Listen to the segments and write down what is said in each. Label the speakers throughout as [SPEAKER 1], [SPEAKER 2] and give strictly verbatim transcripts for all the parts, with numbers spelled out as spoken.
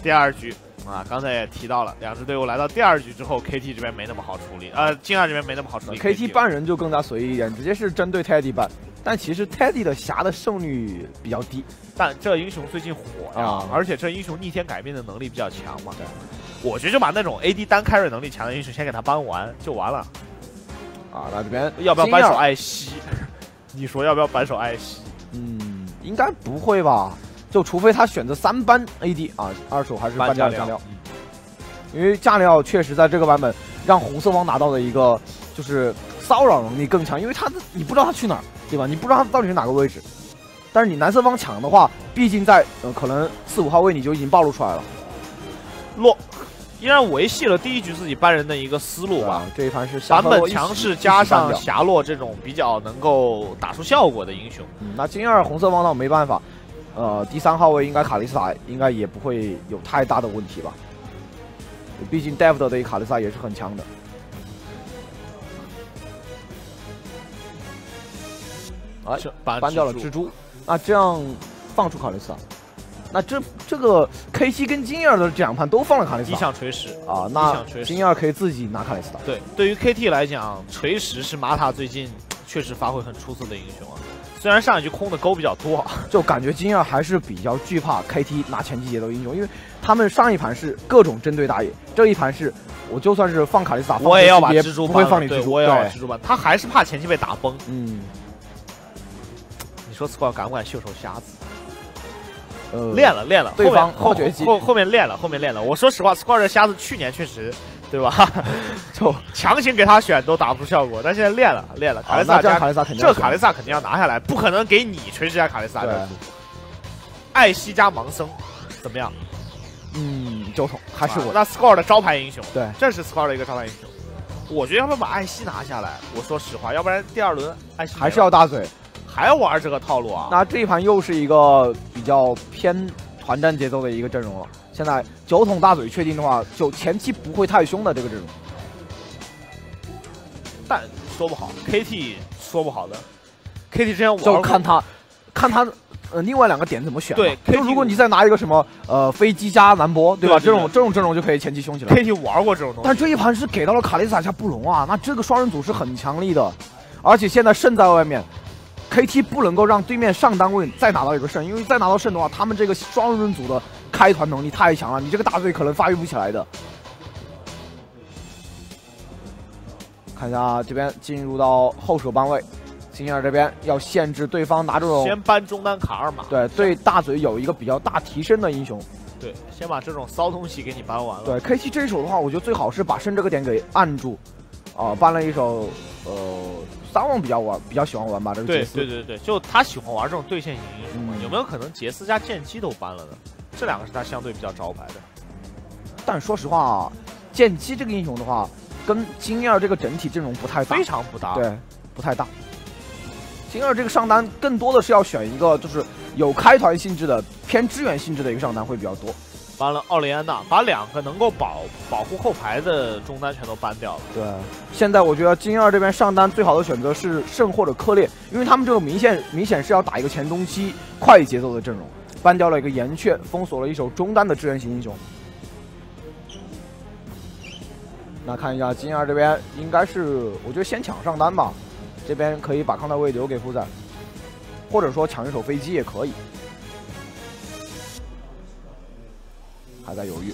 [SPEAKER 1] 第二局啊，刚才也提到了，两支队伍来到第二局之后 ，K T 这边没那么好处理，呃，金二这边没那么好处理。
[SPEAKER 2] K T 半人就更加随意一点，直接是针对 Teddy 办。但其实 Teddy 的侠的胜率比较低，
[SPEAKER 1] 但这英雄最近火呀，
[SPEAKER 2] 啊、
[SPEAKER 1] 而且这英雄逆天改变的能力比较强嘛。对，我觉得就把那种 A D 单 carry 能力强的英雄先给他搬完就完了。
[SPEAKER 2] 啊，那这边
[SPEAKER 1] 要不要扳手艾希？你说要不要扳手艾希？
[SPEAKER 2] 嗯，应该不会吧？就除非他选择三扳 A D 啊，二手还是搬加加料。因为加料确实在这个版本让红色方拿到的一个就是骚扰能力更强，因为他你不知道他去哪儿，对吧？你不知道他到底是哪个位置。但是你蓝色方抢的话，毕竟在呃可能四五号位你就已经暴露出来了。
[SPEAKER 1] 落依然维系了第一局自己搬人的一个思路吧。
[SPEAKER 2] 这一盘是
[SPEAKER 1] 版本强势加上霞落这种比较能够打出效果的英雄。
[SPEAKER 2] 嗯，那金二红色方倒没办法，呃，第三号位应该卡莉斯塔应该也不会有太大的问题吧。毕竟 David 的卡莉萨也是很强的。哎，搬掉了蜘蛛，那这样放出卡莉萨，那这这个 K 七跟金二的这两盘都放了卡莉萨，
[SPEAKER 1] 一项锤石
[SPEAKER 2] 啊，那金二可以自己拿卡莉萨。
[SPEAKER 1] 对，对于 K T 来讲，锤石是玛塔最近确实发挥很出色的英雄啊。虽然上一局空的勾比较多，
[SPEAKER 2] 就感觉金二还是比较惧怕 K T 拿前期节奏英雄，因为他们上一盘是各种针对打野，这一盘是我就算是放卡莉萨，
[SPEAKER 1] 我也要把蜘蛛
[SPEAKER 2] 不会放你蜘蛛，
[SPEAKER 1] 我也要把蜘蛛搬，他还是怕前期被打崩。
[SPEAKER 2] 嗯，
[SPEAKER 1] 你说 Squall 敢不敢袖手瞎子？
[SPEAKER 2] 呃，
[SPEAKER 1] 练了练了，
[SPEAKER 2] 对方
[SPEAKER 1] 后后后面练了，后面练了。我说实话 ，Squall 这瞎子去年确实。对吧？就强行给他选都打不出效果，但现在练了练了，卡莉萨加
[SPEAKER 2] 卡莉萨肯定
[SPEAKER 1] 这卡莉萨肯定要拿下来，不可能给你锤石加卡莉萨的。艾希加盲僧怎么样？
[SPEAKER 2] 嗯，酒桶还是我。
[SPEAKER 1] 那 Squall 的招牌英雄，
[SPEAKER 2] 对，
[SPEAKER 1] 这是 Squall 的一个招牌英雄。我觉得要不要把艾希拿下来？我说实话，要不然第二轮艾希
[SPEAKER 2] 还是要大嘴，
[SPEAKER 1] 还要玩这个套路啊。
[SPEAKER 2] 那这一盘又是一个比较偏团战节奏的一个阵容了。现在酒桶大嘴确定的话，就前期不会太凶的这个阵容，
[SPEAKER 1] 但说不好 ，K T 说不好的 ，K T 之前玩
[SPEAKER 2] 就看他，看他呃另外两个点怎么选。
[SPEAKER 1] 对，
[SPEAKER 2] 就如果你再拿一个什么呃飞机加兰博，对吧？这种这种阵容就可以前期凶起来。
[SPEAKER 1] K T 玩过这种东西，
[SPEAKER 2] 但这一盘是给到了卡莉萨加布隆啊，那这个双人组是很强力的，而且现在胜在外面。K T 不能够让对面上单位再拿到一个胜，因为再拿到胜的话，他们这个双人组的开团能力太强了，你这个大队可能发育不起来的。看一下这边进入到后手班位，金二这边要限制对方拿这种
[SPEAKER 1] 先搬中单卡二码，
[SPEAKER 2] 对对大嘴有一个比较大提升的英雄，
[SPEAKER 1] 对，先把这种骚东西给你搬完了。
[SPEAKER 2] 对 K T 这一手的话，我觉得最好是把胜这个点给按住，啊、呃，搬了一手呃。三王比较玩，比较喜欢玩吧，这个杰斯。
[SPEAKER 1] 对对对对，就他喜欢玩这种对线型英雄嘛、
[SPEAKER 2] 嗯。
[SPEAKER 1] 有没有可能杰斯加剑姬都搬了呢？这两个是他相对比较招牌的。
[SPEAKER 2] 但说实话啊，剑姬这个英雄的话，跟金二这个整体阵容不太大，
[SPEAKER 1] 非常不搭。
[SPEAKER 2] 对，不太大。金二这个上单更多的是要选一个就是有开团性质的、偏支援性质的一个上单会比较多。
[SPEAKER 1] 搬了奥利安娜，把两个能够保保护后排的中单全都搬掉了。
[SPEAKER 2] 对，现在我觉得金二这边上单最好的选择是圣或者科列，因为他们这个明显明显是要打一个前中期快节奏的阵容，搬掉了一个岩雀，封锁了一手中单的支援型英雄。那看一下金二这边应该是，我觉得先抢上单吧，这边可以把康泰位留给负载，或者说抢一手飞机也可以。还在犹豫，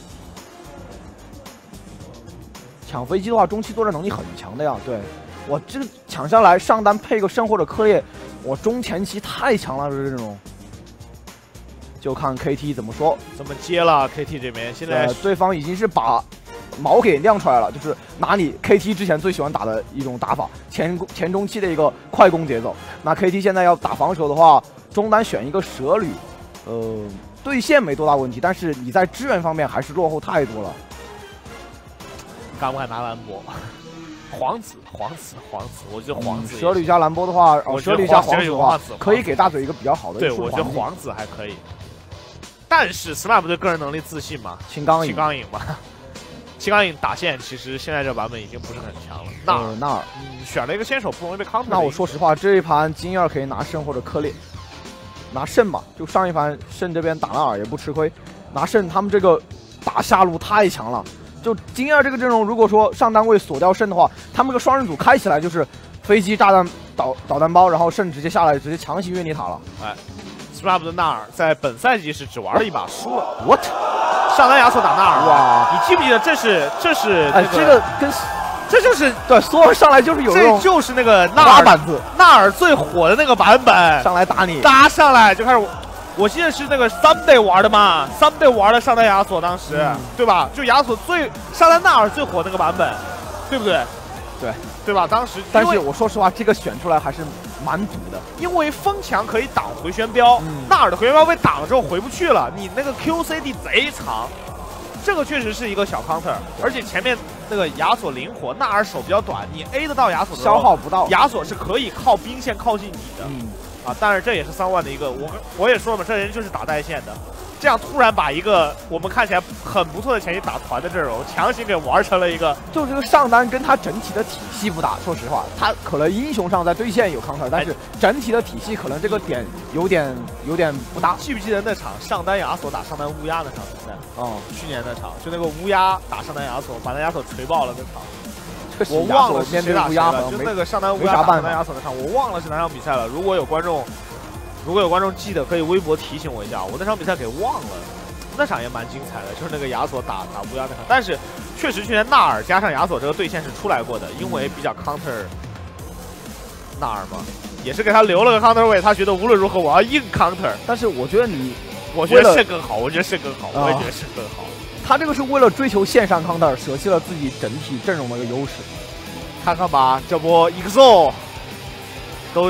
[SPEAKER 2] 抢飞机的话，中期作战能力很强的呀。对我这个抢下来上单配个圣或者科列，我中前期太强了，这种。就看 K T 怎么说，
[SPEAKER 1] 怎么接了 K T 这边。现在、
[SPEAKER 2] 呃、对方已经是把矛给亮出来了，就是拿你 K T 之前最喜欢打的一种打法，前前中期的一个快攻节奏。那 K T 现在要打防守的话，中单选一个蛇旅，呃。对线没多大问题，但是你在支援方面还是落后太多了。
[SPEAKER 1] 敢不敢拿兰博？皇子，皇子，皇子，我觉得皇子、
[SPEAKER 2] 嗯、蛇旅加兰博的话，哦，蛇旅加皇子的话，可以给大嘴一个比较好的。
[SPEAKER 1] 对，我觉得皇子还可以。但是 Snap 对个人能力自信嘛，
[SPEAKER 2] 青钢影，
[SPEAKER 1] 青钢影嘛，青钢影打线其实现在这版本已经不是很强了。纳尔，
[SPEAKER 2] 纳尔，
[SPEAKER 1] 嗯，选了一个先手不容易被 counter。
[SPEAKER 2] 那我说实话，这一盘金二可以拿胜或者科列。拿胜吧，就上一盘胜这边打纳尔也不吃亏，拿胜他们这个打下路太强了。就金二这个阵容，如果说上单位锁掉肾的话，他们这个双人组开起来就是飞机、炸弹、导导弹包，然后肾直接下来，直接强行越你塔了。
[SPEAKER 1] 哎 ，Scrub 的纳尔在本赛季是只玩了一把输了。
[SPEAKER 2] What？
[SPEAKER 1] 上单亚索打纳尔，
[SPEAKER 2] 哇！
[SPEAKER 1] 你记不记得这是这是、
[SPEAKER 2] 哎，这个跟
[SPEAKER 1] 这就是
[SPEAKER 2] 对索尔上来就是有
[SPEAKER 1] 这就是那个纳尔
[SPEAKER 2] 板子，
[SPEAKER 1] 纳尔最火的那个版本，
[SPEAKER 2] 上来打你，
[SPEAKER 1] 搭上来就开始。我记得是那个 Someday 玩的嘛 ，Someday 玩的上单亚索，当时、嗯、对吧？就亚索最上单纳尔最火那个版本，对不对？
[SPEAKER 2] 对，
[SPEAKER 1] 对吧？当时，
[SPEAKER 2] 但是我说实话，这个选出来还是蛮堵的，
[SPEAKER 1] 因为风墙可以挡回旋镖，嗯、纳尔的回旋镖被挡了之后回不去了，你那个 Q C D 贼长，这个确实是一个小 counter， 而且前面那个亚索灵活，纳尔手比较短，你 A 得到亚索的
[SPEAKER 2] 消耗不到，
[SPEAKER 1] 亚索是可以靠兵线靠近你的。嗯 啊，但是这也是三万的一个，我我也说了嘛，这人就是打带线的，这样突然把一个我们看起来很不错的前期打团的阵容，强行给玩成了一个，
[SPEAKER 2] 就这个上单跟他整体的体系不打。说实话，他可能英雄上在对线有 counter， 但是整体的体系可能这个点有点有点不搭。
[SPEAKER 1] 记不记得那场上单亚索打上单乌鸦那场比赛？哦，去年那场，就那个乌鸦打上单亚索，把那亚索锤爆了那场。我忘了是谁打谁了，就那个上单乌鸦打上单亚索那场，我忘了是哪场比赛了。如果有观众，如果有观众记得，可以微博提醒我一下，我那场比赛给忘了。那场也蛮精彩的，就是那个亚索打打乌鸦那场。但是确实去年纳尔加上亚索这个对线是出来过的，因为比较 counter 纳尔嘛，也是给他留了个 counter 位，他觉得无论如何我要硬 counter。
[SPEAKER 2] 但是我觉得你，
[SPEAKER 1] 我觉得肾更好，我觉得肾更好，我也觉得肾更好。
[SPEAKER 2] 他这个是为了追求线上 counter， 舍弃了自己整体阵容的一个优势。
[SPEAKER 1] 看看吧，这波 X O 都。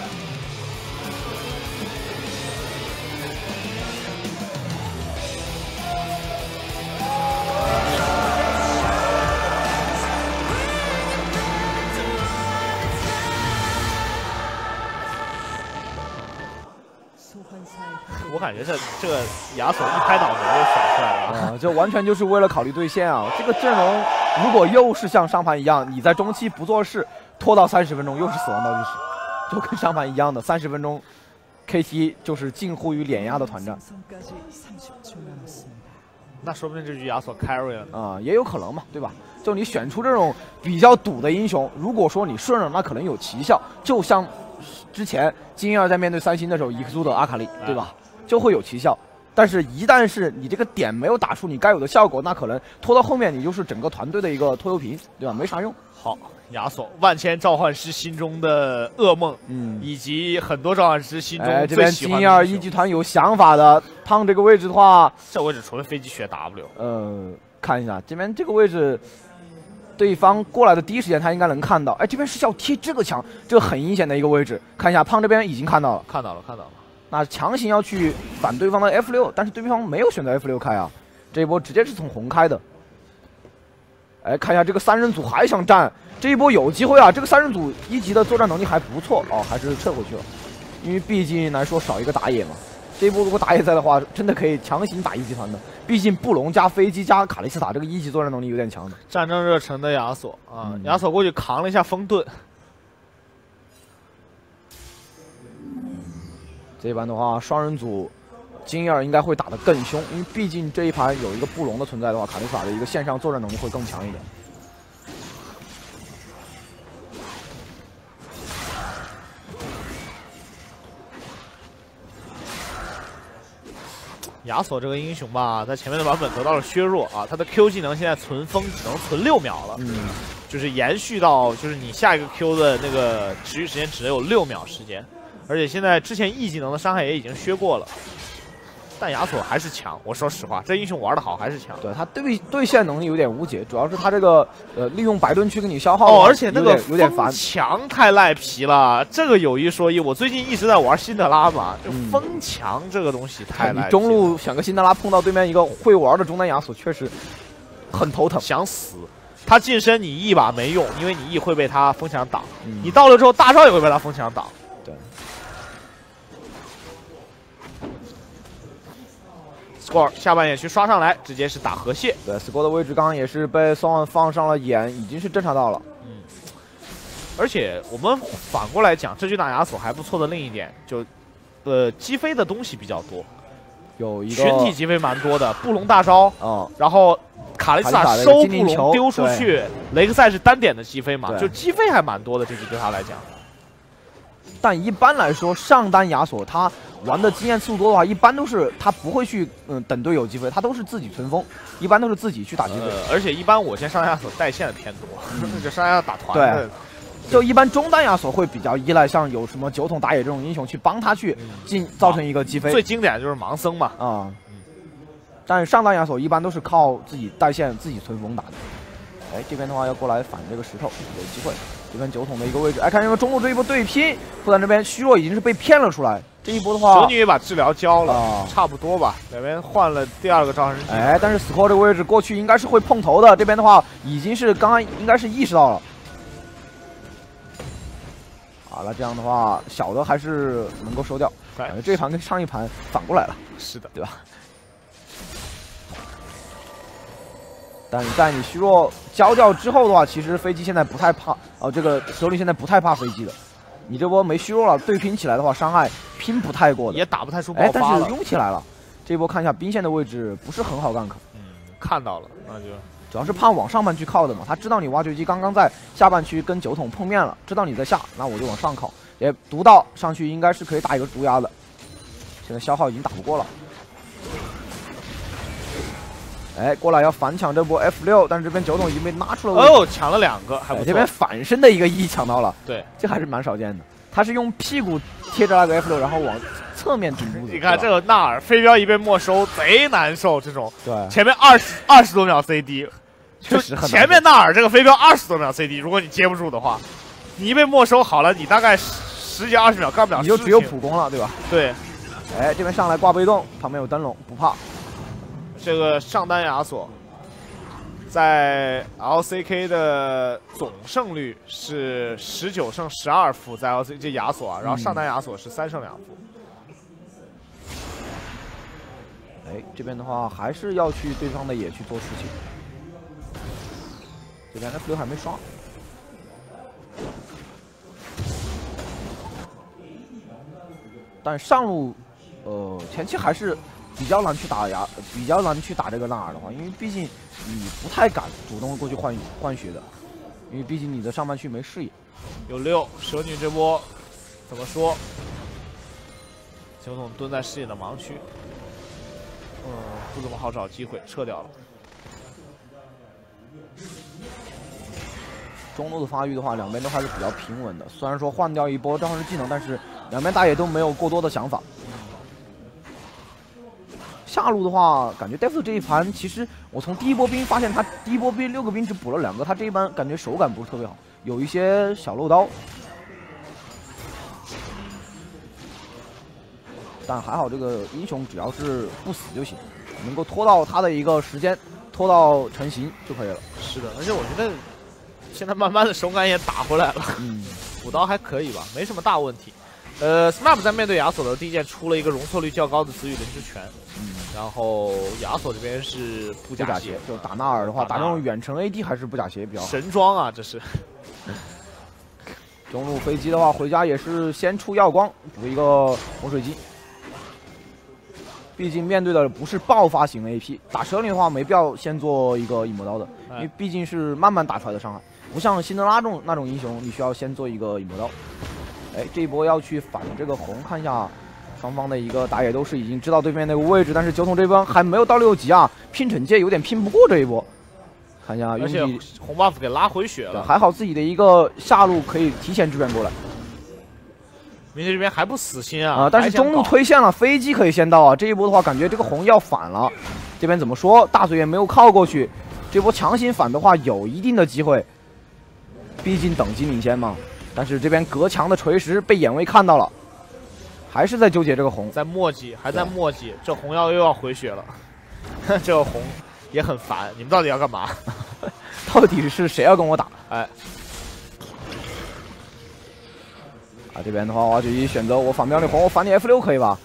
[SPEAKER 1] 我感觉这这个亚索一拍脑门就选出来了
[SPEAKER 2] 啊、嗯！这完全就是为了考虑对线啊！这个阵容如果又是像上盘一样，你在中期不做事，拖到三十分钟又是死亡倒计时，就跟上盘一样的三十分钟 ，K T 就是近乎于碾压的团战。
[SPEAKER 1] 那说不定这局亚索 carry 了
[SPEAKER 2] 啊、嗯，也有可能嘛，对吧？就你选出这种比较赌的英雄，如果说你顺了，那可能有奇效，就像之前金二在面对三星的时候，伊克苏的阿卡丽，对吧？就会有奇效，但是一旦是你这个点没有打出你该有的效果，那可能拖到后面你就是整个团队的一个拖油瓶，对吧？没啥用。
[SPEAKER 1] 好，亚索万千召唤师心中的噩梦，嗯，以及很多召唤师心中
[SPEAKER 2] 哎，这边金二一集团有想法的，胖这个位置的话，
[SPEAKER 1] 这位置纯飞机学 W。
[SPEAKER 2] 呃，看一下这边这个位置，对方过来的第一时间他应该能看到，哎，这边是要贴这个墙，这个很阴险的一个位置。看一下胖这边已经看到了，
[SPEAKER 1] 看到了，看到了。
[SPEAKER 2] 那强行要去反对方的 F 六，但是对方没有选择 F 六开啊，这一波直接是从红开的。哎，看一下这个三人组还想战，这一波有机会啊！这个三人组一级的作战能力还不错哦，还是撤回去了，因为毕竟来说少一个打野嘛。这一波如果打野在的话，真的可以强行打一级团的。毕竟布隆加飞机加卡莉斯塔这个一级作战能力有点强的。
[SPEAKER 1] 战争热忱的亚索啊，嗯、亚索过去扛了一下风盾。
[SPEAKER 2] 这一盘的话，双人组金二应该会打得更凶，因为毕竟这一盘有一个布隆的存在的话，卡莉斯塔的一个线上作战能力会更强一点。
[SPEAKER 1] 亚索这个英雄吧，在前面的版本得到了削弱啊，他的 Q 技能现在存风只能存六秒了，嗯，就是延续到就是你下一个 Q 的那个持续时间只有六秒时间。而且现在之前 E 技能的伤害也已经削过了，但亚索还是强。我说实话，这英雄玩得好还是强。
[SPEAKER 2] 对他对对线能力有点无解，主要是他这个呃利用白盾去给你消耗。
[SPEAKER 1] 哦，而且那个
[SPEAKER 2] 有点烦，
[SPEAKER 1] 墙太赖皮了。这个有一说一，我最近一直在玩辛德拉嘛，就风墙这个东西太赖皮了。
[SPEAKER 2] 你中路选个辛德拉，碰到对面一个会玩的中单亚索，确实很头疼，
[SPEAKER 1] 想死。他近身你 E 把没用，因为你 E 会被他风墙挡，嗯、你到了之后大招也会被他风墙挡。
[SPEAKER 2] 对。
[SPEAKER 1] score 下半野区刷上来，直接是打河蟹。
[SPEAKER 2] 对 ，score 的位置刚刚也是被宋万放上了眼，已经是侦查到了。
[SPEAKER 1] 嗯，而且我们反过来讲，这局打亚索还不错的另一点，就呃击飞的东西比较多。
[SPEAKER 2] 有一个
[SPEAKER 1] 群体击飞蛮多的，布隆大招，
[SPEAKER 2] 嗯，
[SPEAKER 1] 然后卡莉斯塔收布隆丢出去，雷克赛是单点的击飞嘛，就击飞还蛮多的，这局对他来讲。
[SPEAKER 2] 但一般来说，上单亚索他玩的经验次数多的话，一般都是他不会去嗯等队友击飞，他都是自己存风，一般都是自己去打击飞。
[SPEAKER 1] 呃，而且一般我先上亚索带线的偏多，嗯、就上亚打团的。
[SPEAKER 2] 对。就一般中单亚索会比较依赖像有什么酒桶打野这种英雄去帮他去进造成一个击飞。
[SPEAKER 1] 最经典的就是盲僧嘛。
[SPEAKER 2] 啊、嗯。但是上单亚索一般都是靠自己带线、自己存风打的。哎，这边的话要过来反这个石头，有机会。这边酒桶的一个位置，哎，看这个中路这一波对拼，复旦这边虚弱已经是被骗了出来。这一波的话，
[SPEAKER 1] 蛇女也把治疗交了，啊、差不多吧。两边换了第二个召唤师。
[SPEAKER 2] 哎，但是 Score 这个位置过去应该是会碰头的。这边的话已经是刚刚应该是意识到了。好了，这样的话小的还是能够收掉。感觉这一盘跟上一盘反过来了。
[SPEAKER 1] 是的，
[SPEAKER 2] 对吧？但是在你虚弱交掉之后的话，其实飞机现在不太怕，哦，这个手里现在不太怕飞机的。你这波没虚弱了，对拼起来的话，伤害拼不太过的，
[SPEAKER 1] 也打不太出爆发了。
[SPEAKER 2] 哎，但是拥起来了。这波看一下兵线的位置不是很好 gank。
[SPEAKER 1] 嗯，看到了，那就
[SPEAKER 2] 主要是怕往上半区靠的嘛。他知道你挖掘机刚刚在下半区跟酒桶碰面了，知道你在下，那我就往上靠。也读到上去应该是可以打一个毒牙的。现在消耗已经打不过了。哎，过来要反抢这波 F 六，但是这边酒桶已经被拉出了位置。
[SPEAKER 1] 哦，抢了两个，还不错。
[SPEAKER 2] 哎、这边反身的一个 E 抢到了，
[SPEAKER 1] 对，
[SPEAKER 2] 这还是蛮少见的。他是用屁股贴着那个 F 六，然后往侧面顶住。
[SPEAKER 1] 你看这个纳尔飞镖一被没收，贼难受。这种
[SPEAKER 2] 对，
[SPEAKER 1] 前面二十二十多秒 C D，
[SPEAKER 2] 确实很
[SPEAKER 1] 前面纳尔这个飞镖二十多秒 C D， 如果你接不住的话，你一被没收好了，你大概十几二十秒干不了，
[SPEAKER 2] 你就只有普攻了，对吧？
[SPEAKER 1] 对。
[SPEAKER 2] 哎，这边上来挂被动，旁边有灯笼，不怕。
[SPEAKER 1] 这个上单亚索在 L C K 的总胜率是十九胜十二负，在 L C K 这亚索啊，然后上单亚索是三胜两负。
[SPEAKER 2] 哎，这边的话还是要去对方的野去做事情。这边 F 六还没刷，但上路呃前期还是比较难去打牙，比较难去打这个纳尔的话，因为毕竟你不太敢主动过去换换血的，因为毕竟你的上半区没视野。
[SPEAKER 1] 有六蛇女这波怎么说？酒桶蹲在视野的盲区，嗯，不怎么好找机会，撤掉了。
[SPEAKER 2] 中路的发育的话，两边都还是比较平稳的。虽然说换掉一波召唤师技能，但是两边打野都没有过多的想法。下路的话，感觉 Def 这一盘，其实我从第一波兵发现他第一波兵六个兵只补了两个，他这一盘感觉手感不是特别好，有一些小漏刀。但还好这个英雄只要是不死就行，能够拖到他的一个时间，拖到成型就可以了。
[SPEAKER 1] 是的，而且我觉得现在慢慢的手感也打回来了，
[SPEAKER 2] 嗯，
[SPEAKER 1] 补刀还可以吧，没什么大问题。呃 ，S M A P 在面对亚索的第一件出了一个容错率较高的紫羽灵之拳，嗯，然后亚索这边是不假鞋，
[SPEAKER 2] 就打纳尔的话，打这种远程 A D 还是不假鞋比较好。
[SPEAKER 1] 神装啊，这是。
[SPEAKER 2] 中路飞机的话，回家也是先出耀光，补一个洪水机。毕竟面对的不是爆发型的 A P， 打蛇灵的话没必要先做一个影魔刀的，因为毕竟是慢慢打出来的伤害，不像辛德拉这种那种英雄，你需要先做一个影魔刀。哎，这一波要去反这个红，看一下双方的一个打野都是已经知道对面那个位置，但是酒桶这边还没有到六级啊，拼惩戒有点拼不过这一波。看一下，
[SPEAKER 1] 而且红 buff 给拉回血了，
[SPEAKER 2] 还好自己的一个下路可以提前支援过来。
[SPEAKER 1] 明天这边还不死心啊！
[SPEAKER 2] 啊、呃，但是中路推线了，飞机可以先到啊。这一波的话，感觉这个红要反了。这边怎么说？大嘴也没有靠过去，这波强行反的话有一定的机会，毕竟等级领先嘛。但是这边隔墙的锤石被眼位看到了，还是在纠结这个红，
[SPEAKER 1] 在墨迹，还在墨迹。这红药又要回血了，这个红也很烦。你们到底要干嘛？
[SPEAKER 2] 到底是谁要跟我打？
[SPEAKER 1] 哎。
[SPEAKER 2] 啊，这边的话，挖掘机选择我反标你红，我反你 F 六可以吧？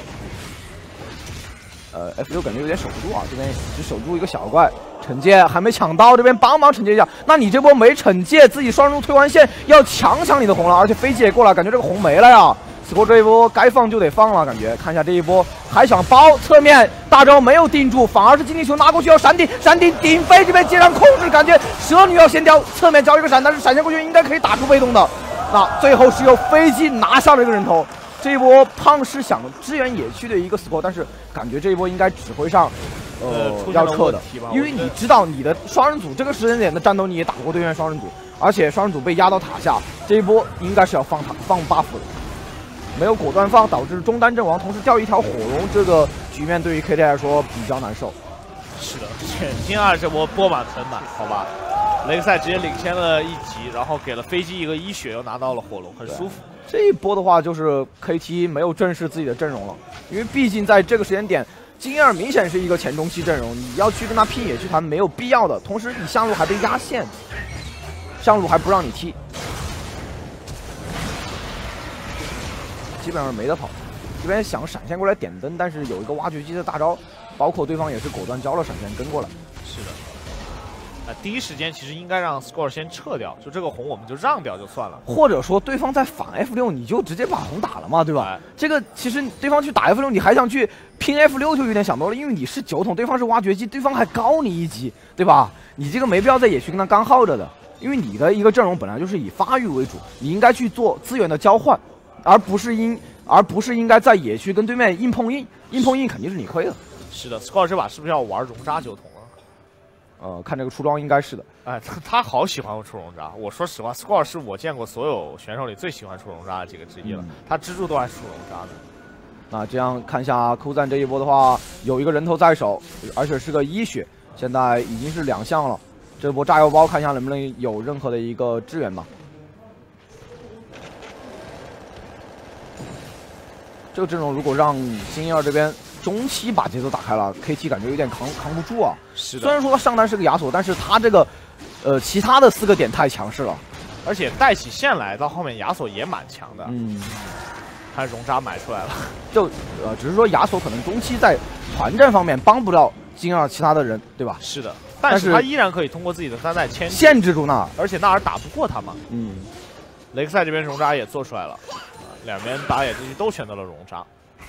[SPEAKER 2] 呃 ，F 六感觉有点守不住啊，这边只守住一个小怪，惩戒还没抢到，这边帮忙惩戒一下。那你这波没惩戒，自己双路推完线要强抢你的红了，而且飞机也过来，感觉这个红没了呀。 score 这一波该放就得放了，感觉看一下这一波还想包，侧面大招没有定住，反而是金地球拿过去要闪顶，闪顶顶飞这边接上控制，感觉蛇女要先掉，侧面交一个闪，但是闪现过去应该可以打出被动的。那最后是由飞机拿下了这个人头。这一波胖是想支援野区的一个 score， 但是感觉这一波应该指挥上。 呃，要撤的，因为你知道你的双人组这个时间点的战斗你也打过对面双人组，而且双人组被压到塔下，这一波应该是要放塔放 buff 的，没有果断放，导致中单阵亡，同时掉一条火龙，这个局面对于 K T 来说比较难受。
[SPEAKER 1] 是的，潜金二这波波满盆满，好吧，雷克赛直接领先了一级，然后给了飞机一个一血，又拿到了火龙，很舒服。
[SPEAKER 2] 这一波的话，就是 K T 没有正视自己的阵容了，因为毕竟在这个时间点。 金二明显是一个前中期阵容，你要去跟他拼野区团没有必要的。同时，你上路还被压线，上路还不让你踢，基本上没得跑。这边想闪现过来点灯，但是有一个挖掘机的大招，包括对方也是果断交了闪现跟过来。
[SPEAKER 1] 是的。 啊，第一时间其实应该让 score 先撤掉，就这个红我们就让掉就算了，
[SPEAKER 2] 或者说对方在反 F 六，你就直接把红打了嘛，对吧？哎、这个其实对方去打 F 六，你还想去拼 F 六就有点想多了，因为你是九筒，对方是挖掘机，对方还高你一级，对吧？你这个没必要在野区跟他刚耗着的，因为你的一个阵容本来就是以发育为主，你应该去做资源的交换，而不是应而不是应该在野区跟对面硬碰硬，硬碰硬肯定是你亏的。
[SPEAKER 1] 是的 ，score 这把是不是要玩熔渣九筒？
[SPEAKER 2] 呃，看这个出装应该是的。
[SPEAKER 1] 哎，他他好喜欢出熔渣。我说实话 ，score 是我见过所有选手里最喜欢出熔渣的几个之一了。嗯、他蜘蛛都爱出熔渣的。
[SPEAKER 2] 那这样看一下酷赞这一波的话，有一个人头在手，而且是个一血，现在已经是两项了。这波炸药包看一下能不能有任何的一个支援吧。这个阵容如果让金一二这边。 中期把节奏打开了 ，K T 感觉有点扛扛不住啊。
[SPEAKER 1] 是的，
[SPEAKER 2] 虽然说他上单是个亚索，但是他这个，呃，其他的四个点太强势了，
[SPEAKER 1] 而且带起线来到后面亚索也蛮强的。
[SPEAKER 2] 嗯，
[SPEAKER 1] 看熔渣买出来了，
[SPEAKER 2] 就呃，只是说亚索可能中期在团战方面帮不了金二其他的人，对吧？
[SPEAKER 1] 是的，但是他依然可以通过自己的三代牵
[SPEAKER 2] 限制住纳尔，
[SPEAKER 1] 而且纳尔打不过他嘛。
[SPEAKER 2] 嗯，
[SPEAKER 1] 雷克赛这边熔渣也做出来了，两边打野这局都选择了熔渣。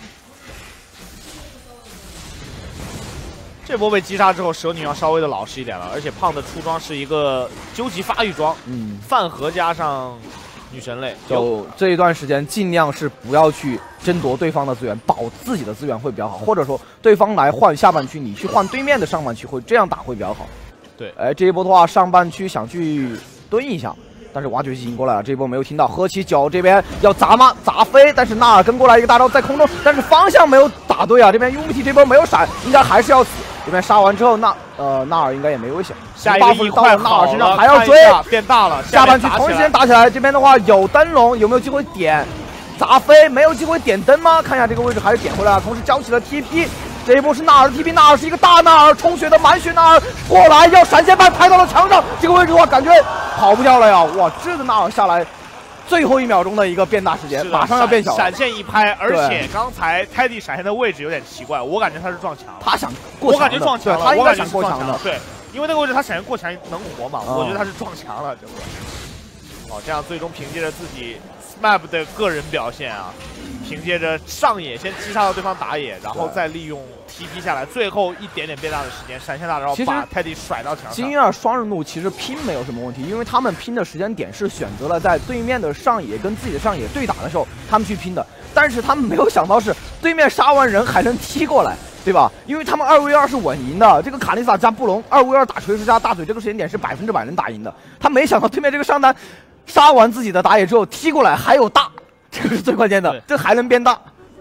[SPEAKER 1] 这波被击杀之后，蛇女要稍微的老实一点了，而且胖的出装是一个究极发育装，嗯，饭盒加上女神类，
[SPEAKER 2] 就这一段时间尽量是不要去争夺对方的资源，保自己的资源会比较好，或者说对方来换下半区，你去换对面的上半区，会这样打会比较好。
[SPEAKER 1] 对，
[SPEAKER 2] 哎，这一波的话，上半区想去蹲一下。 但是挖掘机已经过来了，这一波没有听到。喝起酒这边要砸吗？砸飞，但是纳尔跟过来一个大招在空中，但是方向没有打对啊。这边 Unity 这波没有闪，应该还是要死。这边杀完之后，纳呃纳尔应该也没危险。
[SPEAKER 1] 下一个一块
[SPEAKER 2] 纳尔身上还要追，
[SPEAKER 1] 变大了。
[SPEAKER 2] 下半区同时间打起来，这边的话有灯笼，有没有机会点？砸飞没有机会点灯吗？看一下这个位置还是点回来了，同时交起了 T P。 这一波是纳尔的 T P， 纳尔是一个大纳尔，充血的满血纳尔过来要闪现拍拍到了墙上，这个位置的话感觉跑不掉了呀！哇，这个纳尔下来，最后一秒钟的一个变大时间，马上要变小。
[SPEAKER 1] 闪现一拍，而且刚才泰迪闪现的位置有点奇怪，我感觉他是撞墙了。
[SPEAKER 2] 他想过墙，
[SPEAKER 1] 我感觉撞墙了，
[SPEAKER 2] 他应该想过墙的。
[SPEAKER 1] 对，因为那个位置他闪现过墙能活嘛，我觉得他是撞墙了，这个。哦，这样最终凭借着自己 S M A P 的个人表现啊。 凭借着上野先击杀到对方打野，然后再利用 T P 下来，最后一点点变大的时间，闪现大招把泰迪甩到墙上。
[SPEAKER 2] 金二双人路其实拼没有什么问题，因为他们拼的时间点是选择了在对面的上野跟自己的上野对打的时候，他们去拼的。但是他们没有想到是对面杀完人还能踢过来，对吧？因为他们二 v 二是稳赢的，这个卡丽萨加布隆二 v 二打锤石加大嘴，这个时间点是百分之百能打赢的。他没想到对面这个上单杀完自己的打野之后踢过来还有大。 这个是最关键的，这还能变大。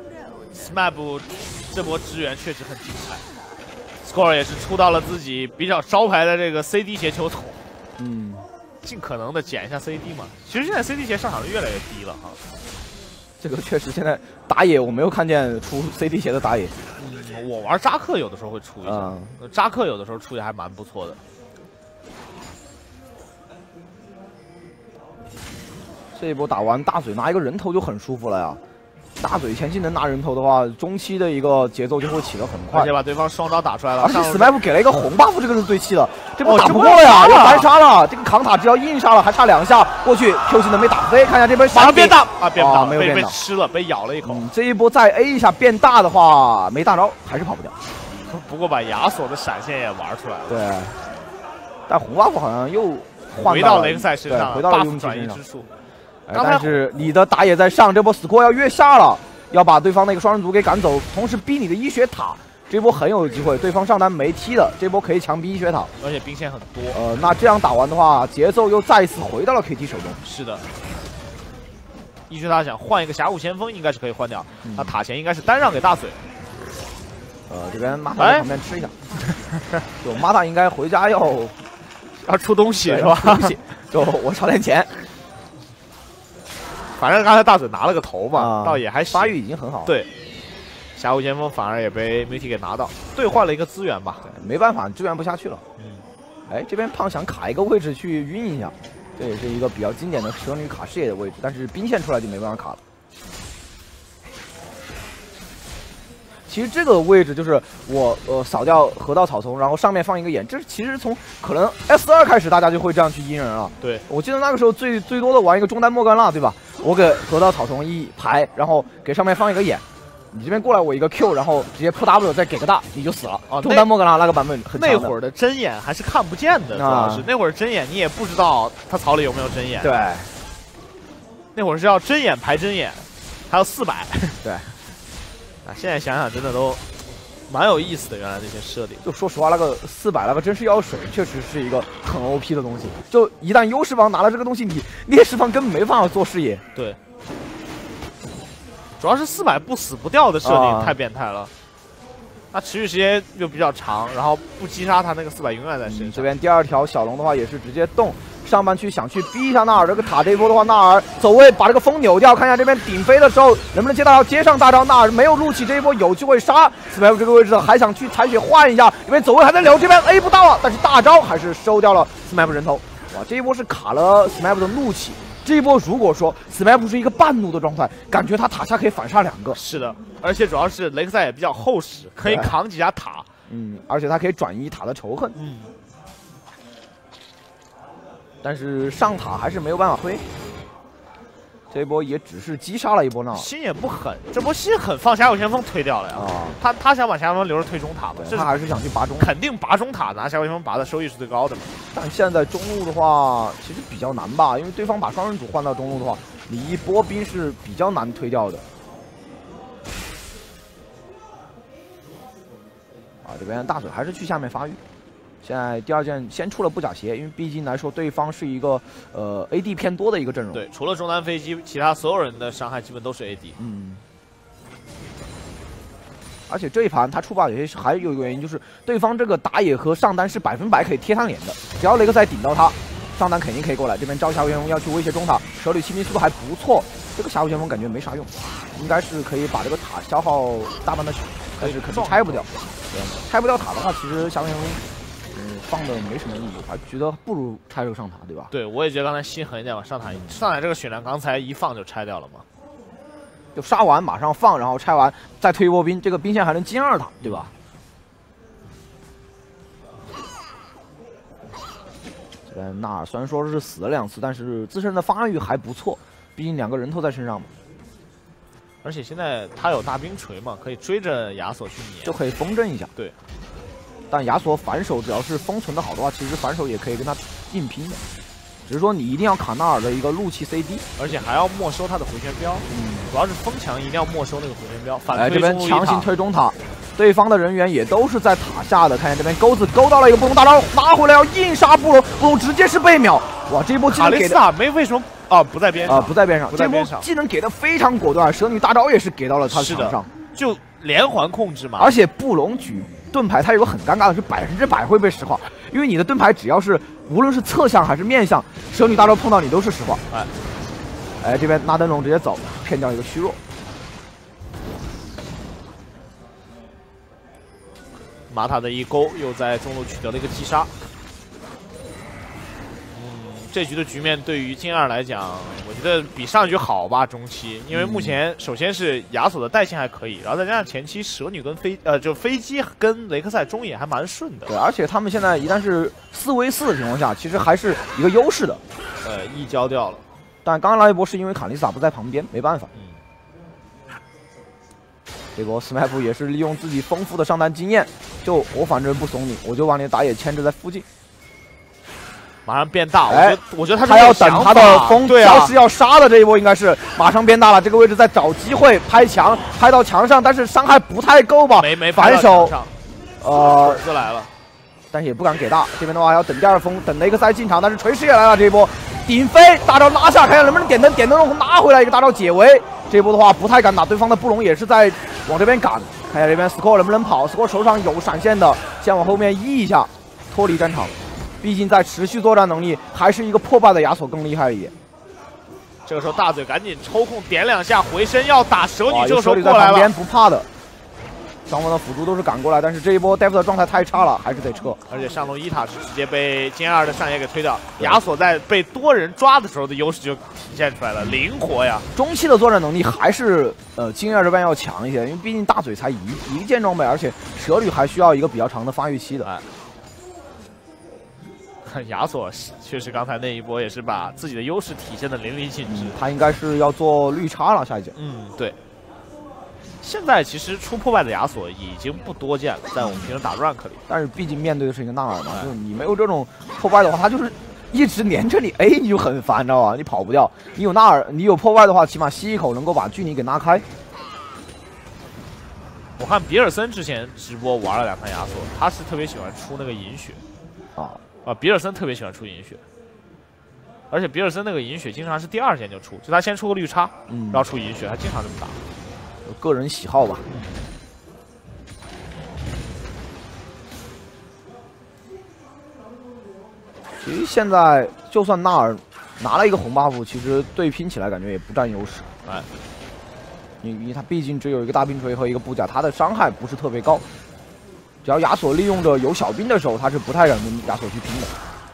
[SPEAKER 1] S M A P 这波支援确实很精彩 ，Score 也是出到了自己比较招牌的这个 C D 鞋球桶，
[SPEAKER 2] 嗯，
[SPEAKER 1] 尽可能的减一下 C D 嘛。其实现在 C D 鞋上场率越来越低了哈。
[SPEAKER 2] 这个确实现在打野我没有看见出 C D 鞋的打野。
[SPEAKER 1] 嗯，我玩扎克有的时候会出一下，嗯、扎克有的时候出的还蛮不错的。
[SPEAKER 2] 这一波打完大嘴拿一个人头就很舒服了呀， 大嘴前期能拿人头的话，中期的一个节奏就会起得很快，
[SPEAKER 1] 而且把对方双招打出来了。
[SPEAKER 2] 而且 S M F 给了一个红 buff， 这个是最气的，这波打不过呀，又单杀了。这个扛塔只要硬杀了，还差两下过去 ，Q 技能被打飞。看一下这边
[SPEAKER 1] 马上变大啊，变大，
[SPEAKER 2] 没有变大，
[SPEAKER 1] 被吃了，被咬了一口。
[SPEAKER 2] 嗯、这一波再 A 一下变大的话，没大招还是跑不掉。
[SPEAKER 1] 不过把亚索的闪现也玩出来了。
[SPEAKER 2] 对，但红 buff 好像又
[SPEAKER 1] 回到雷克赛身上，
[SPEAKER 2] 回到了用
[SPEAKER 1] 转移之术。
[SPEAKER 2] 哎，但是你的打野在上，这波死 core 要越下了，要把对方那个双人组给赶走，同时逼你的医血塔，这波很有机会。对方上单没踢的，这波可以强逼医血塔，
[SPEAKER 1] 而且兵线很多。
[SPEAKER 2] 呃，那这样打完的话，节奏又再一次回到了 K T 手中。
[SPEAKER 1] 是的，医血塔想换一个峡谷先锋，应该是可以换掉。
[SPEAKER 2] 嗯、
[SPEAKER 1] 他塔前应该是单让给大嘴。
[SPEAKER 2] 呃，这边马塔在旁边吃一下，哎、就马塔应该回家要
[SPEAKER 1] 要出东西是吧？
[SPEAKER 2] 东西，就我少点钱。
[SPEAKER 1] 反正刚才大嘴拿了个头嘛，啊、倒也还行，
[SPEAKER 2] 发育已经很好了。
[SPEAKER 1] 对，峡谷先锋反而也被 Multi 给拿到，兑换了一个资源吧。
[SPEAKER 2] 没办法，支援不下去了。
[SPEAKER 1] 嗯，
[SPEAKER 2] 哎，这边胖想卡一个位置去晕一下，这也是一个比较经典的蛇女卡视野的位置，但是兵线出来就没办法卡了。其实这个位置就是我呃扫掉河道草丛，然后上面放一个眼，这其实从可能 S 二开始大家就会这样去阴人了。
[SPEAKER 1] 对，
[SPEAKER 2] 我记得那个时候最最多的玩一个中单莫甘娜，对吧？我给河道草丛一排，然后给上面放一个眼，你这边过来我一个 Q， 然后直接扑 W 再给个大，你就死了。哦，中单莫甘娜那个版本很强的。
[SPEAKER 1] 那会儿的针眼还是看不见的，主要是、啊、那会儿针眼你也不知道他草里有没有针眼。
[SPEAKER 2] 对，
[SPEAKER 1] 那会儿是要针眼排针眼，还有四百。
[SPEAKER 2] 对。
[SPEAKER 1] 啊，现在想想真的都蛮有意思的，原来这些设定。
[SPEAKER 2] 就说实话，那个四百那个真是药水，确实是一个很 O P 的东西。就一旦优势方拿了这个东西，你劣势方根本没办法做视野。
[SPEAKER 1] 对，主要是四百不死不掉的设定、啊、太变态了。那持续时间又比较长，然后不击杀他那个四百永远在身上、嗯。
[SPEAKER 2] 这边第二条小龙的话也是直接动。上半区想去逼一下纳尔这个塔，这一波的话，纳尔走位把这个风扭掉，看一下这边顶飞的时候能不能接到接上大招。纳尔没有怒气，这一波有机会杀 S M F 这个位置，还想去采血换一下，这边走位还在留，这边 A 不到了，但是大招还是收掉了 S M F 人头。哇，这一波是卡了 S M F 的怒气。这一波如果说 S M F 是一个半怒的状态，感觉他塔下可以反杀两个。
[SPEAKER 1] 是的，而且主要是雷克赛也比较厚实，可以扛几下塔。
[SPEAKER 2] 嗯，而且他可以转移塔的仇恨。
[SPEAKER 1] 嗯。
[SPEAKER 2] 但是上塔还是没有办法推，这一波也只是击杀了一波呢。
[SPEAKER 1] 心也不狠，这波心狠放峡谷先锋推掉了呀。啊，他他想把峡谷先锋留着推中塔嘛，
[SPEAKER 2] 他还是想去拔中，
[SPEAKER 1] 肯定拔中塔，拿峡谷先锋拔的收益是最高的嘛。
[SPEAKER 2] 但现在中路的话，其实比较难吧，因为对方把双人组换到中路的话，你一波兵是比较难推掉的。啊，这边大嘴还是去下面发育。现在第二件先出了不假鞋，因为毕竟来说对方是一个呃 A D 偏多的一个阵容。
[SPEAKER 1] 对，除了中单飞机，其他所有人的伤害基本都是 A D。
[SPEAKER 2] 嗯。而且这一盘他出不假鞋还有一个原因，就是对方这个打野和上单是百分百可以贴他脸的，只要雷克赛顶到他，上单肯定可以过来。这边招峡谷先锋要去威胁中塔，手里清兵速度还不错。这个峡谷先锋感觉没啥用，应该是可以把这个塔消耗大半的血，但是肯定拆不掉。对，拆不掉塔的话，其实峡谷先锋。嗯，放的没什么意义，我还觉得不如拆这个上塔，对吧？
[SPEAKER 1] 对，我也觉得刚才心狠一点吧，上塔上塔这个血量刚才一放就拆掉了嘛，
[SPEAKER 2] 就杀完马上放，然后拆完再推一波兵，这个兵线还能金二塔，对吧？这边纳尔虽然说是死了两次，但是自身的发育还不错，毕竟两个人头在身上嘛。
[SPEAKER 1] 而且现在他有大冰锤嘛，可以追着亚索去撵，
[SPEAKER 2] 就可以风筝一下。
[SPEAKER 1] 对。
[SPEAKER 2] 但亚索反手只要是封存的好的话，其实反手也可以跟他硬拼的，只是说你一定要卡纳尔的一个怒气 C D，
[SPEAKER 1] 而且还要没收他的回旋镖。嗯，主要是风墙一定要没收那个回旋镖。反
[SPEAKER 2] 推这边强行推中塔，对方的人员也都是在塔下的。看见这边钩子勾到了一个布隆大招，拿回来要硬杀布隆，布隆直接是被秒。哇，这一波技能给的
[SPEAKER 1] 卡雷斯塔没为什么啊不在边上
[SPEAKER 2] 啊、呃、不在边上，这波技能给的非常果断，蛇女大招也是给到了他的场上，
[SPEAKER 1] 就连环控制嘛。
[SPEAKER 2] 而且布隆举。盾牌它有个很尴尬的是百分之百会被石化，因为你的盾牌只要是无论是侧向还是面向，蛇女大招碰到你都是石化。哎，哎，这边拉灯笼直接走，骗掉一个虚弱。
[SPEAKER 1] 马塔的一勾又在中路取得了一个击杀。嗯， 这局的局面对于金二来讲，我觉得比上一局好吧，中期，因为目前首先是亚索的带线还可以，然后再加上前期蛇女跟飞呃就飞机跟雷克赛中野还蛮顺的。
[SPEAKER 2] 对，而且他们现在一旦是四 v 四的情况下，其实还是一个优势的。
[SPEAKER 1] 呃，一交掉了，
[SPEAKER 2] 但刚刚那一波是因为卡丽萨不在旁边，没办法。
[SPEAKER 1] 嗯。
[SPEAKER 2] 这波 S M A P 也是利用自己丰富的上单经验，就我反正不怂你，我就把你的打野牵制在附近。
[SPEAKER 1] 马上变大，
[SPEAKER 2] 哎，
[SPEAKER 1] 我觉得他
[SPEAKER 2] 他要等他的风消失要杀的这一波应该是马上变大了。这个位置在找机会拍墙，拍到墙上，但是伤害不太够吧？
[SPEAKER 1] 没没
[SPEAKER 2] 反手，
[SPEAKER 1] 呃，锤子来了，
[SPEAKER 2] 但是也不敢给大。这边的话要等第二风，等雷克赛进场，但是锤石也来了。这一波顶飞大招拉下，看下能不能点灯，点灯龙拉回来一个大招解围。这一波的话不太敢打，对方的布隆也是在往这边赶，看一下这边 Score 能不能跑 ，Score 手上有闪现的，先往后面移一下，脱离战场。毕竟在持续作战能力，还是一个破败的亚索更厉害一点。
[SPEAKER 1] 这个时候大嘴赶紧抽空点两下回身要打蛇女，这个时候
[SPEAKER 2] 过来了，不怕的。双方的辅助都是赶过来，但是这一波 Def 的状态太差了，还是得撤。
[SPEAKER 1] 而且上路伊塔是直接被金二的上野给推掉，亚索在被多人抓的时候的优势就体现出来了，灵活呀。
[SPEAKER 2] 中期的作战能力还是呃金二这边要强一些，因为毕竟大嘴才一一件装备，而且蛇女还需要一个比较长的发育期的。
[SPEAKER 1] 哎亚索确实刚才那一波也是把自己的优势体现的淋漓尽致、嗯。
[SPEAKER 2] 他应该是要做绿叉了，下一局。
[SPEAKER 1] 嗯，对。现在其实出破败的亚索已经不多见了，在我们平时打 rank 里。
[SPEAKER 2] 但是毕竟面对的是一个纳尔嘛，就是你没有这种破败的话，他就是一直黏着你 ，A 你就很烦，知道吧？你跑不掉。你有纳尔，你有破败的话，起码吸一口能够把距离给拉开。
[SPEAKER 1] 我看比尔森之前直播玩了两盘亚索，他是特别喜欢出那个银血。
[SPEAKER 2] 啊。
[SPEAKER 1] 啊，比尔森特别喜欢出银血，而且比尔森那个银血经常是第二件就出，就他先出个绿叉，嗯，然后出银血，他经常这么打。
[SPEAKER 2] 个人喜好吧。其实现在就算纳尔拿了一个红 buff， 其实对拼起来感觉也不占优势。
[SPEAKER 1] 哎，
[SPEAKER 2] 因为他毕竟只有一个大冰锤和一个步甲，他的伤害不是特别高。只要亚索利用着有小兵的时候，他是不太敢跟亚索去拼的。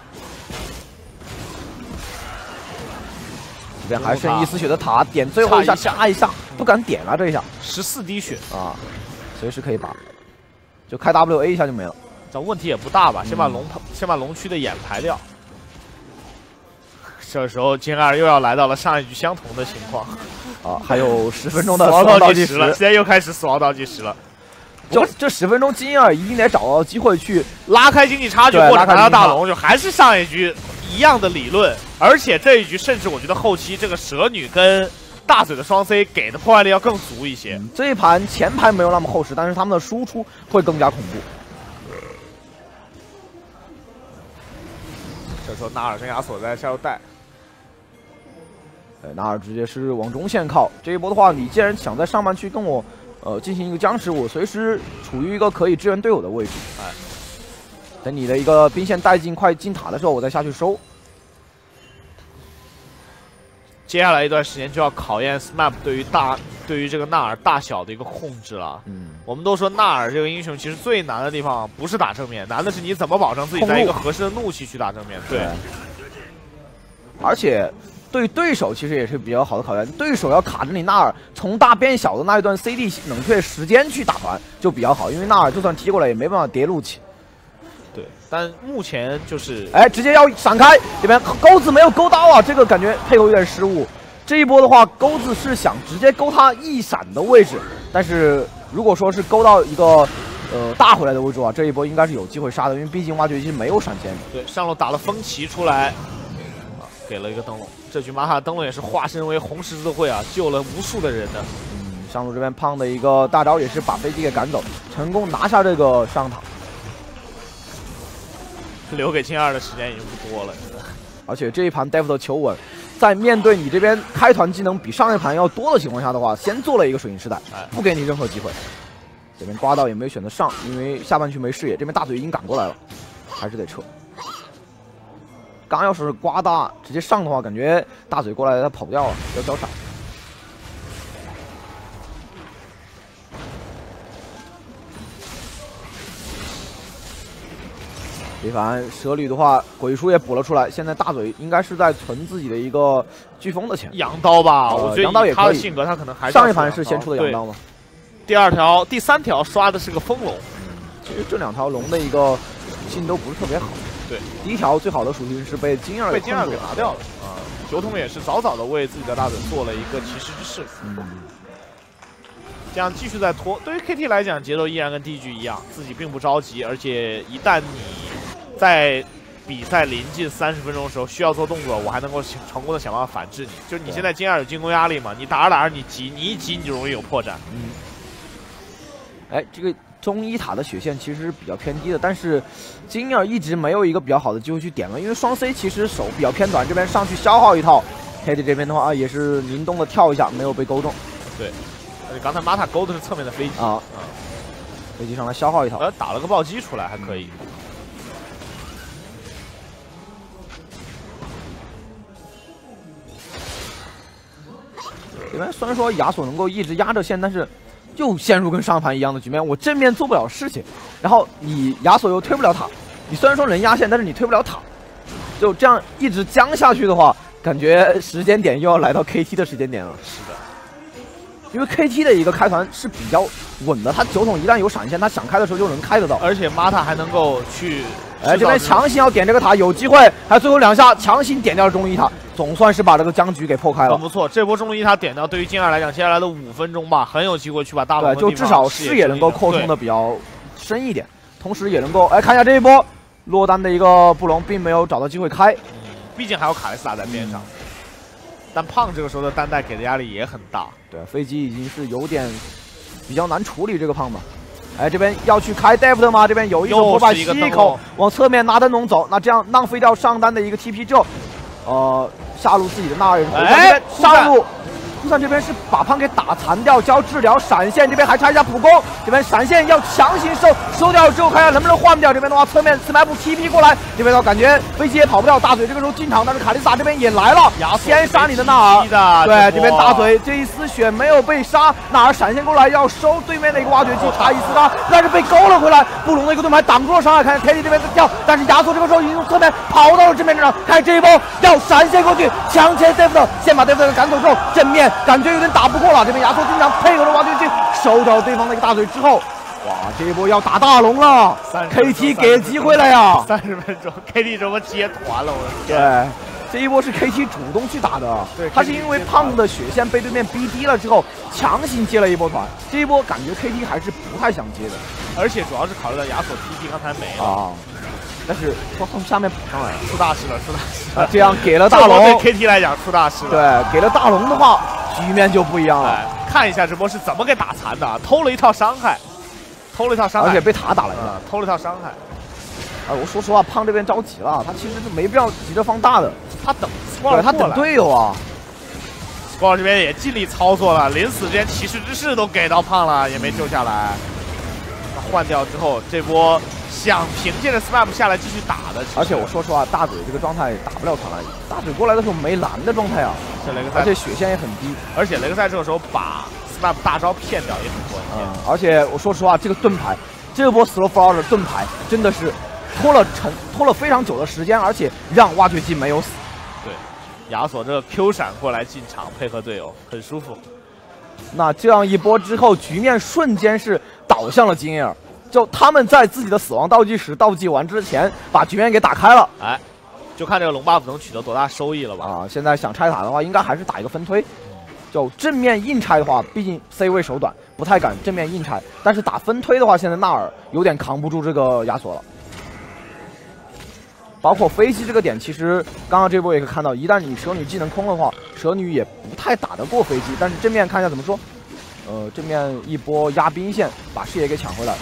[SPEAKER 2] 这边还剩一丝血的塔，点最后一下插一下，不敢点了这一下。
[SPEAKER 1] 十四滴血
[SPEAKER 2] 啊，随时可以拔，就开 W A 一下就没了。
[SPEAKER 1] 这问题也不大吧？先把龙、嗯、先把龙区的眼排掉。这时候金二又要来到了上一局相同的情况
[SPEAKER 2] 啊，还有十分钟的死
[SPEAKER 1] 亡倒计时了，现在又开始死亡倒计时了。
[SPEAKER 2] 就这十分钟，金二一定得找到机会去
[SPEAKER 1] 拉开经济差距，或者拿到大龙，就还是上一局一样的理论。而且这一局，甚至我觉得后期这个蛇女跟大嘴的双 C 给的破坏力要更足一些。
[SPEAKER 2] 嗯、这一盘前排没有那么厚实，但是他们的输出会更加恐怖。
[SPEAKER 1] 这时候纳尔跟亚索在下路带，
[SPEAKER 2] 呃，纳尔直接是往中线靠。这一波的话，你既然想在上半区跟我。呃，进行一个僵持，我随时处于一个可以支援队友的位置。哎，等你的一个兵线带进快进塔的时候，我再下去收。
[SPEAKER 1] 接下来一段时间就要考验 S M A P 对于大对于这个纳尔大小的一个控制了。嗯，我们都说纳尔这个英雄其实最难的地方不是打正面，难的是你怎么保证自己在一个合适的怒气去打正面。对，
[SPEAKER 2] 而且。对对手其实也是比较好的考验，对手要卡着你纳尔从大变小的那一段 C D 冷却时间去打团就比较好，因为纳尔就算踢过来也没办法叠怒气。
[SPEAKER 1] 对，但目前就是
[SPEAKER 2] 哎，直接要闪开，这边钩子没有勾到啊，这个感觉配合有点失误。这一波的话，钩子是想直接勾他一闪的位置，但是如果说是勾到一个呃大回来的位置啊，这一波应该是有机会杀的，因为毕竟挖掘机没有闪现。
[SPEAKER 1] 对，上路打了风骑出来。给了一个灯笼，这局玛塔灯笼也是化身为红十字会啊，救了无数的人的。
[SPEAKER 2] 嗯，上路这边胖的一个大招也是把飞机给赶走，成功拿下这个上塔。
[SPEAKER 1] 留给金二的时间已经不多了，
[SPEAKER 2] 而且这一盘 Def 的求稳，在面对你这边开团技能比上一盘要多的情况下的话，先做了一个水银时代，不给你任何机会。这边刮到也没有选择上，因为下半区没视野，这边大嘴已经赶过来了，还是得撤。刚要是刮大直接上的话，感觉大嘴过来他跑不掉了，要交闪。 李凡蛇女的话，鬼叔也补了出来。现在大嘴应该是在存自己的一个飓风的钱。
[SPEAKER 1] 羊刀吧，
[SPEAKER 2] 呃、
[SPEAKER 1] 我觉得
[SPEAKER 2] 羊刀也
[SPEAKER 1] 他的性格，他可能还是
[SPEAKER 2] 上一盘是先出的羊刀嘛。
[SPEAKER 1] 第二条、第三条刷的是个风龙。
[SPEAKER 2] 其实这两条龙的一个属性都不是特别好。
[SPEAKER 1] 对，
[SPEAKER 2] 第一条最好的属性是被金二
[SPEAKER 1] 被金二给拿掉了啊。酒桶也是早早的为自己的大嘴做了一个骑士之势。嗯。这样继续在拖，对于 K T 来讲，节奏依然跟第一局一样，自己并不着急，而且一旦你在比赛临近三十分钟的时候需要做动作，我还能够成功的想办法反制你。就是你现在金二有进攻压力嘛，你打着打着你急，你一急你就容易有破绽。
[SPEAKER 2] 嗯。哎，这个中一塔的血线其实比较偏低的，但是金二一直没有一个比较好的机会去点了，因为双 C 其实手比较偏短，这边上去消耗一套 ，K T 这边的话也是灵动的跳一下，没有被勾中。
[SPEAKER 1] 对。而且刚才玛塔勾的是侧面的飞机
[SPEAKER 2] 啊，啊，飞机上来消耗一套，
[SPEAKER 1] 呃，打了个暴击出来还可以。
[SPEAKER 2] 这边虽然说亚索能够一直压着线，但是又陷入跟上盘一样的局面，我正面做不了事情，然后你亚索又推不了塔，你虽然说能压线，但是你推不了塔，就这样一直僵下去的话，感觉时间点又要来到 K T 的时间点了。
[SPEAKER 1] 是的。
[SPEAKER 2] 因为 K T 的一个开团是比较稳的，他酒桶一旦有闪现，他想开的时候就能开得到，
[SPEAKER 1] 而且玛塔还能够去，
[SPEAKER 2] 哎，这边强行要点这个塔，有机会，还最后两下强行点掉了中路一塔，总算是把这个僵局给破开了。
[SPEAKER 1] 很不错，这波中路一塔点掉，对于金二来讲，接下来的五分钟吧，很有机会去把大龙
[SPEAKER 2] 对，就至少视野能够扩充的比较深一点，同时也能够哎看一下这一波落单的一个布隆并没有找到机会开，
[SPEAKER 1] 嗯，毕竟还有卡莉斯塔在边上。嗯，但胖这个时候的单带给的压力也很大，
[SPEAKER 2] 对，飞机已经是有点比较难处理这个胖吧。哎，这边要去开 Deft 吗？这边有一手火把吸一口，往侧面拿灯笼走，那这样浪费掉上单的一个 T P 之后，呃，下路自己的纳尔人，
[SPEAKER 1] 哎，
[SPEAKER 2] 上路。顾散这边是把胖给打残掉，交治疗闪现，这边还差一下普攻，这边闪现要强行收，收掉之后看下能不能换掉。这边的话，侧面 Smap T P 过来，这边的话感觉飞机也跑不掉，大嘴这个时候进场，但是卡莉萨这边也来了，先杀你的纳尔。对，这边大嘴这一丝血没有被杀，纳尔闪现过来要收对面的一个挖掘机，查伊斯他，但是被勾了回来，布隆的一个盾牌挡住了伤害，看 K T 这边在跳，但是亚索这个时候已经从侧面跑到了正面阵场，看这一波要闪现过去，强切 Deft， 先把 Deft 赶走之后，正面。感觉有点打不过了，这边亚索进场配合着挖掘机收掉对方的一个大嘴之后，哇，这一波要打大龙了 ，K T 给机会了呀！
[SPEAKER 1] 三十分钟 ，K T 怎么接团了？我的
[SPEAKER 2] 天！对，这一波是 K T 主动去打的，对，他是因为胖子的血线被对面逼低了之后，强行接了一波团。这一波感觉 K T 还是不太想接的，
[SPEAKER 1] 而且主要是考虑到亚索 T P 刚才没了。啊，
[SPEAKER 2] 但是从从下面补上来了，
[SPEAKER 1] 出大事了，出大事
[SPEAKER 2] 了！这样给了大龙，
[SPEAKER 1] 对 K T 来讲出大事了。
[SPEAKER 2] 对，给了大龙的话，局面就不一样了。
[SPEAKER 1] 哎，看一下这波是怎么给打残的，偷了一套伤害，偷了一套伤害，
[SPEAKER 2] 而且被塔打了一
[SPEAKER 1] 下，偷了一套伤害。
[SPEAKER 2] 啊，我说实话，胖这边着急了，他其实是没必要急着放大的，
[SPEAKER 1] 他等，
[SPEAKER 2] 对，他等队友啊。
[SPEAKER 1] Squall 这边也尽力操作了，临死之前骑士之势都给到胖了，也没救下来。换掉之后，这波想凭借着 Smap 下来继续打的，
[SPEAKER 2] 而且我说实话，大嘴这个状态打不了团了，大嘴过来的时候没蓝的状态啊，
[SPEAKER 1] 这雷克赛，
[SPEAKER 2] 而且血线也很低，
[SPEAKER 1] 而且雷克赛这个时候把 Smap 大招骗掉也很多。
[SPEAKER 2] 嗯，而且我说实话，这个盾牌，这波 Slow Flower 的盾牌真的是拖了成拖了非常久的时间，而且让挖掘机没有死。
[SPEAKER 1] 对，亚索这个 Q 闪过来进场配合队友，很舒服。
[SPEAKER 2] 那这样一波之后，局面瞬间是倒向了金尔。就他们在自己的死亡倒计时倒计完之前，把局面给打开了。
[SPEAKER 1] 哎，就看这个龙 buff 能取得多大收益了吧？
[SPEAKER 2] 啊，现在想拆塔的话，应该还是打一个分推。就正面硬拆的话，毕竟 C 位手短，不太敢正面硬拆。但是打分推的话，现在纳尔有点扛不住这个亚索了。包括飞机这个点，其实刚刚这波也可以看到，一旦你蛇女技能空的话，蛇女也不太打得过飞机。但是正面看一下怎么说？呃，正面一波压兵线，把视野给抢回来。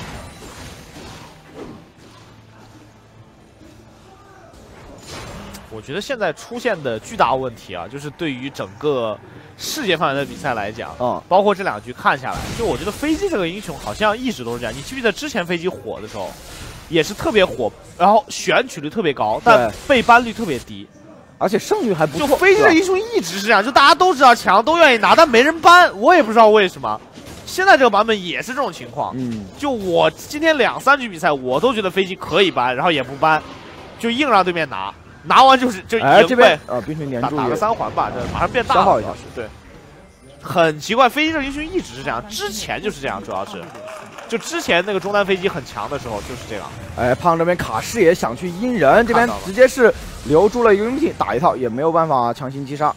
[SPEAKER 1] 我觉得现在出现的巨大问题啊，就是对于整个世界范围的比赛来讲，
[SPEAKER 2] 嗯，
[SPEAKER 1] 包括这两局看下来，就我觉得飞机这个英雄好像一直都是这样。你记不记得之前飞机火的时候，也是特别火，然后选取率特别高，但被ban率特别低，
[SPEAKER 2] 而且胜率还不错。
[SPEAKER 1] 就飞机的英雄一直是这样，就大家都知道强，都愿意拿，但没人ban，我也不知道为什么。 现在这个版本也是这种情况。
[SPEAKER 2] 嗯，
[SPEAKER 1] 就我今天两三局比赛，我都觉得飞机可以搬，然后也不搬，就硬让对面拿，拿完就是就
[SPEAKER 2] 哎这边呃冰群连住
[SPEAKER 1] 打打个三环吧，这马上变大
[SPEAKER 2] 了。消耗一下，
[SPEAKER 1] 对。很奇怪，飞机这个英雄一直是这样，之前就是这样，主要是。就之前那个中单飞机很强的时候就是这样。
[SPEAKER 2] 哎，胖这边卡视野想去阴人，这边直接是留住了 Unity 打一套，也没有办法强行击杀。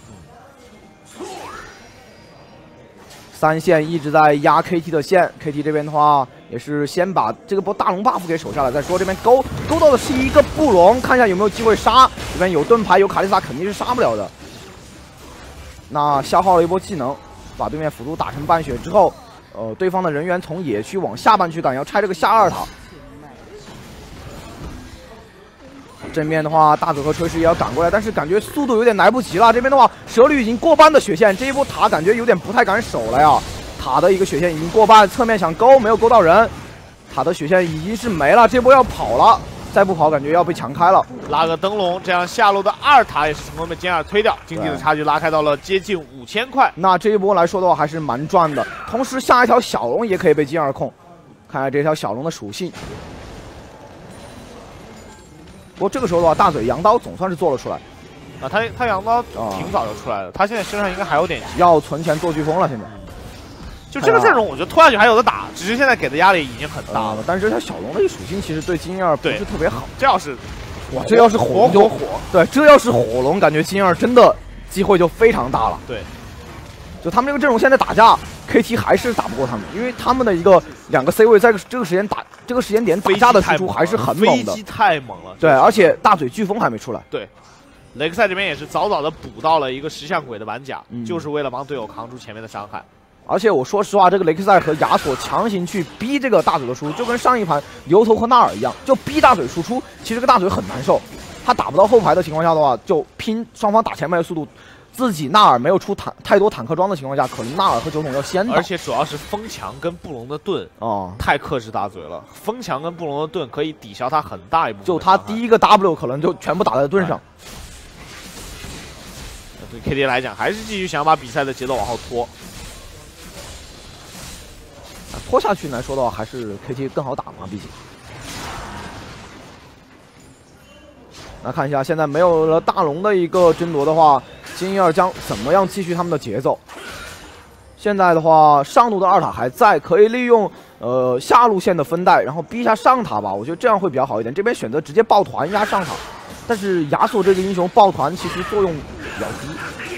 [SPEAKER 2] 三线一直在压 K T 的线 ，K T 这边的话也是先把这个波大龙 buff 给守下来再说。这边勾勾到的是一个布隆，看一下有没有机会杀。这边有盾牌有卡丽萨肯定是杀不了的。那消耗了一波技能，把对面辅助打成半血之后。呃，对方的人员从野区往下半区赶，要拆这个下二塔。正面的话，大嘴和锤石也要赶过来，但是感觉速度有点来不及了。这边的话，蛇绿已经过半的血线，这一波塔感觉有点不太敢守了呀。塔的一个血线已经过半，侧面想勾没有勾到人，塔的血线已经是没了，这波要跑了。再不跑，感觉要被强开了。
[SPEAKER 1] 拉个灯笼，这样下路的二塔也是成功被金二推掉，经济的差距拉开到了接近五千块。
[SPEAKER 2] 那这一波来说的话，还是蛮赚的。同时，下一条小龙也可以被金二控，看看这条小龙的属性。不过这个时候的话，大嘴羊刀总算是做了出来。
[SPEAKER 1] 啊，他他羊刀挺早就出来了，他现在身上应该还有点
[SPEAKER 2] 要存钱做飓风了，现在。
[SPEAKER 1] 就这个阵容，我觉得拖下去还有的打，只是现在给的压力已经很大了。
[SPEAKER 2] 呃、但是这条小龙的一个属性其实对金二不是特别好。
[SPEAKER 1] 这要是，
[SPEAKER 2] 哇，这要是火龙就火，对，这要是火龙，感觉金二真的机会就非常大了。
[SPEAKER 1] 对，
[SPEAKER 2] 就他们这个阵容现在打架 ，K T 还是打不过他们，因为他们的一个两个 C 位在这个时间打这个时间点打架的输出还是很猛的，
[SPEAKER 1] 飞机太猛了。
[SPEAKER 2] 对，而且大嘴飓风还没出来。
[SPEAKER 1] 对，雷克赛这边也是早早的补到了一个石像鬼的玩甲，
[SPEAKER 2] 嗯、
[SPEAKER 1] 就是为了帮队友扛住前面的伤害。
[SPEAKER 2] 而且我说实话，这个雷克赛和亚索强行去逼这个大嘴的输出，就跟上一盘牛头和纳尔一样，就逼大嘴输出。其实这个大嘴很难受，他打不到后排的情况下的话，就拼双方打前排的速度。自己纳尔没有出坦太多坦克装的情况下，可能纳尔和九筒要先到。
[SPEAKER 1] 而且主要是风墙跟布隆的盾
[SPEAKER 2] 哦，
[SPEAKER 1] 太克制大嘴了。风墙跟布隆的盾可以抵消他很大一部分。
[SPEAKER 2] 就他第一个 W 可能就全部打在盾上。
[SPEAKER 1] 对 K T 来讲，还是继续想把比赛的节奏往后拖。
[SPEAKER 2] 拖下去来说的话，还是 K T 更好打嘛，毕竟。那看一下，现在没有了大龙的一个争夺的话，金一二将怎么样继续他们的节奏？现在的话，上路的二塔还在，可以利用呃下路线的分带，然后逼一下上塔吧。我觉得这样会比较好一点。这边选择直接抱团压上塔，但是亚索这个英雄抱团其实作用比较低。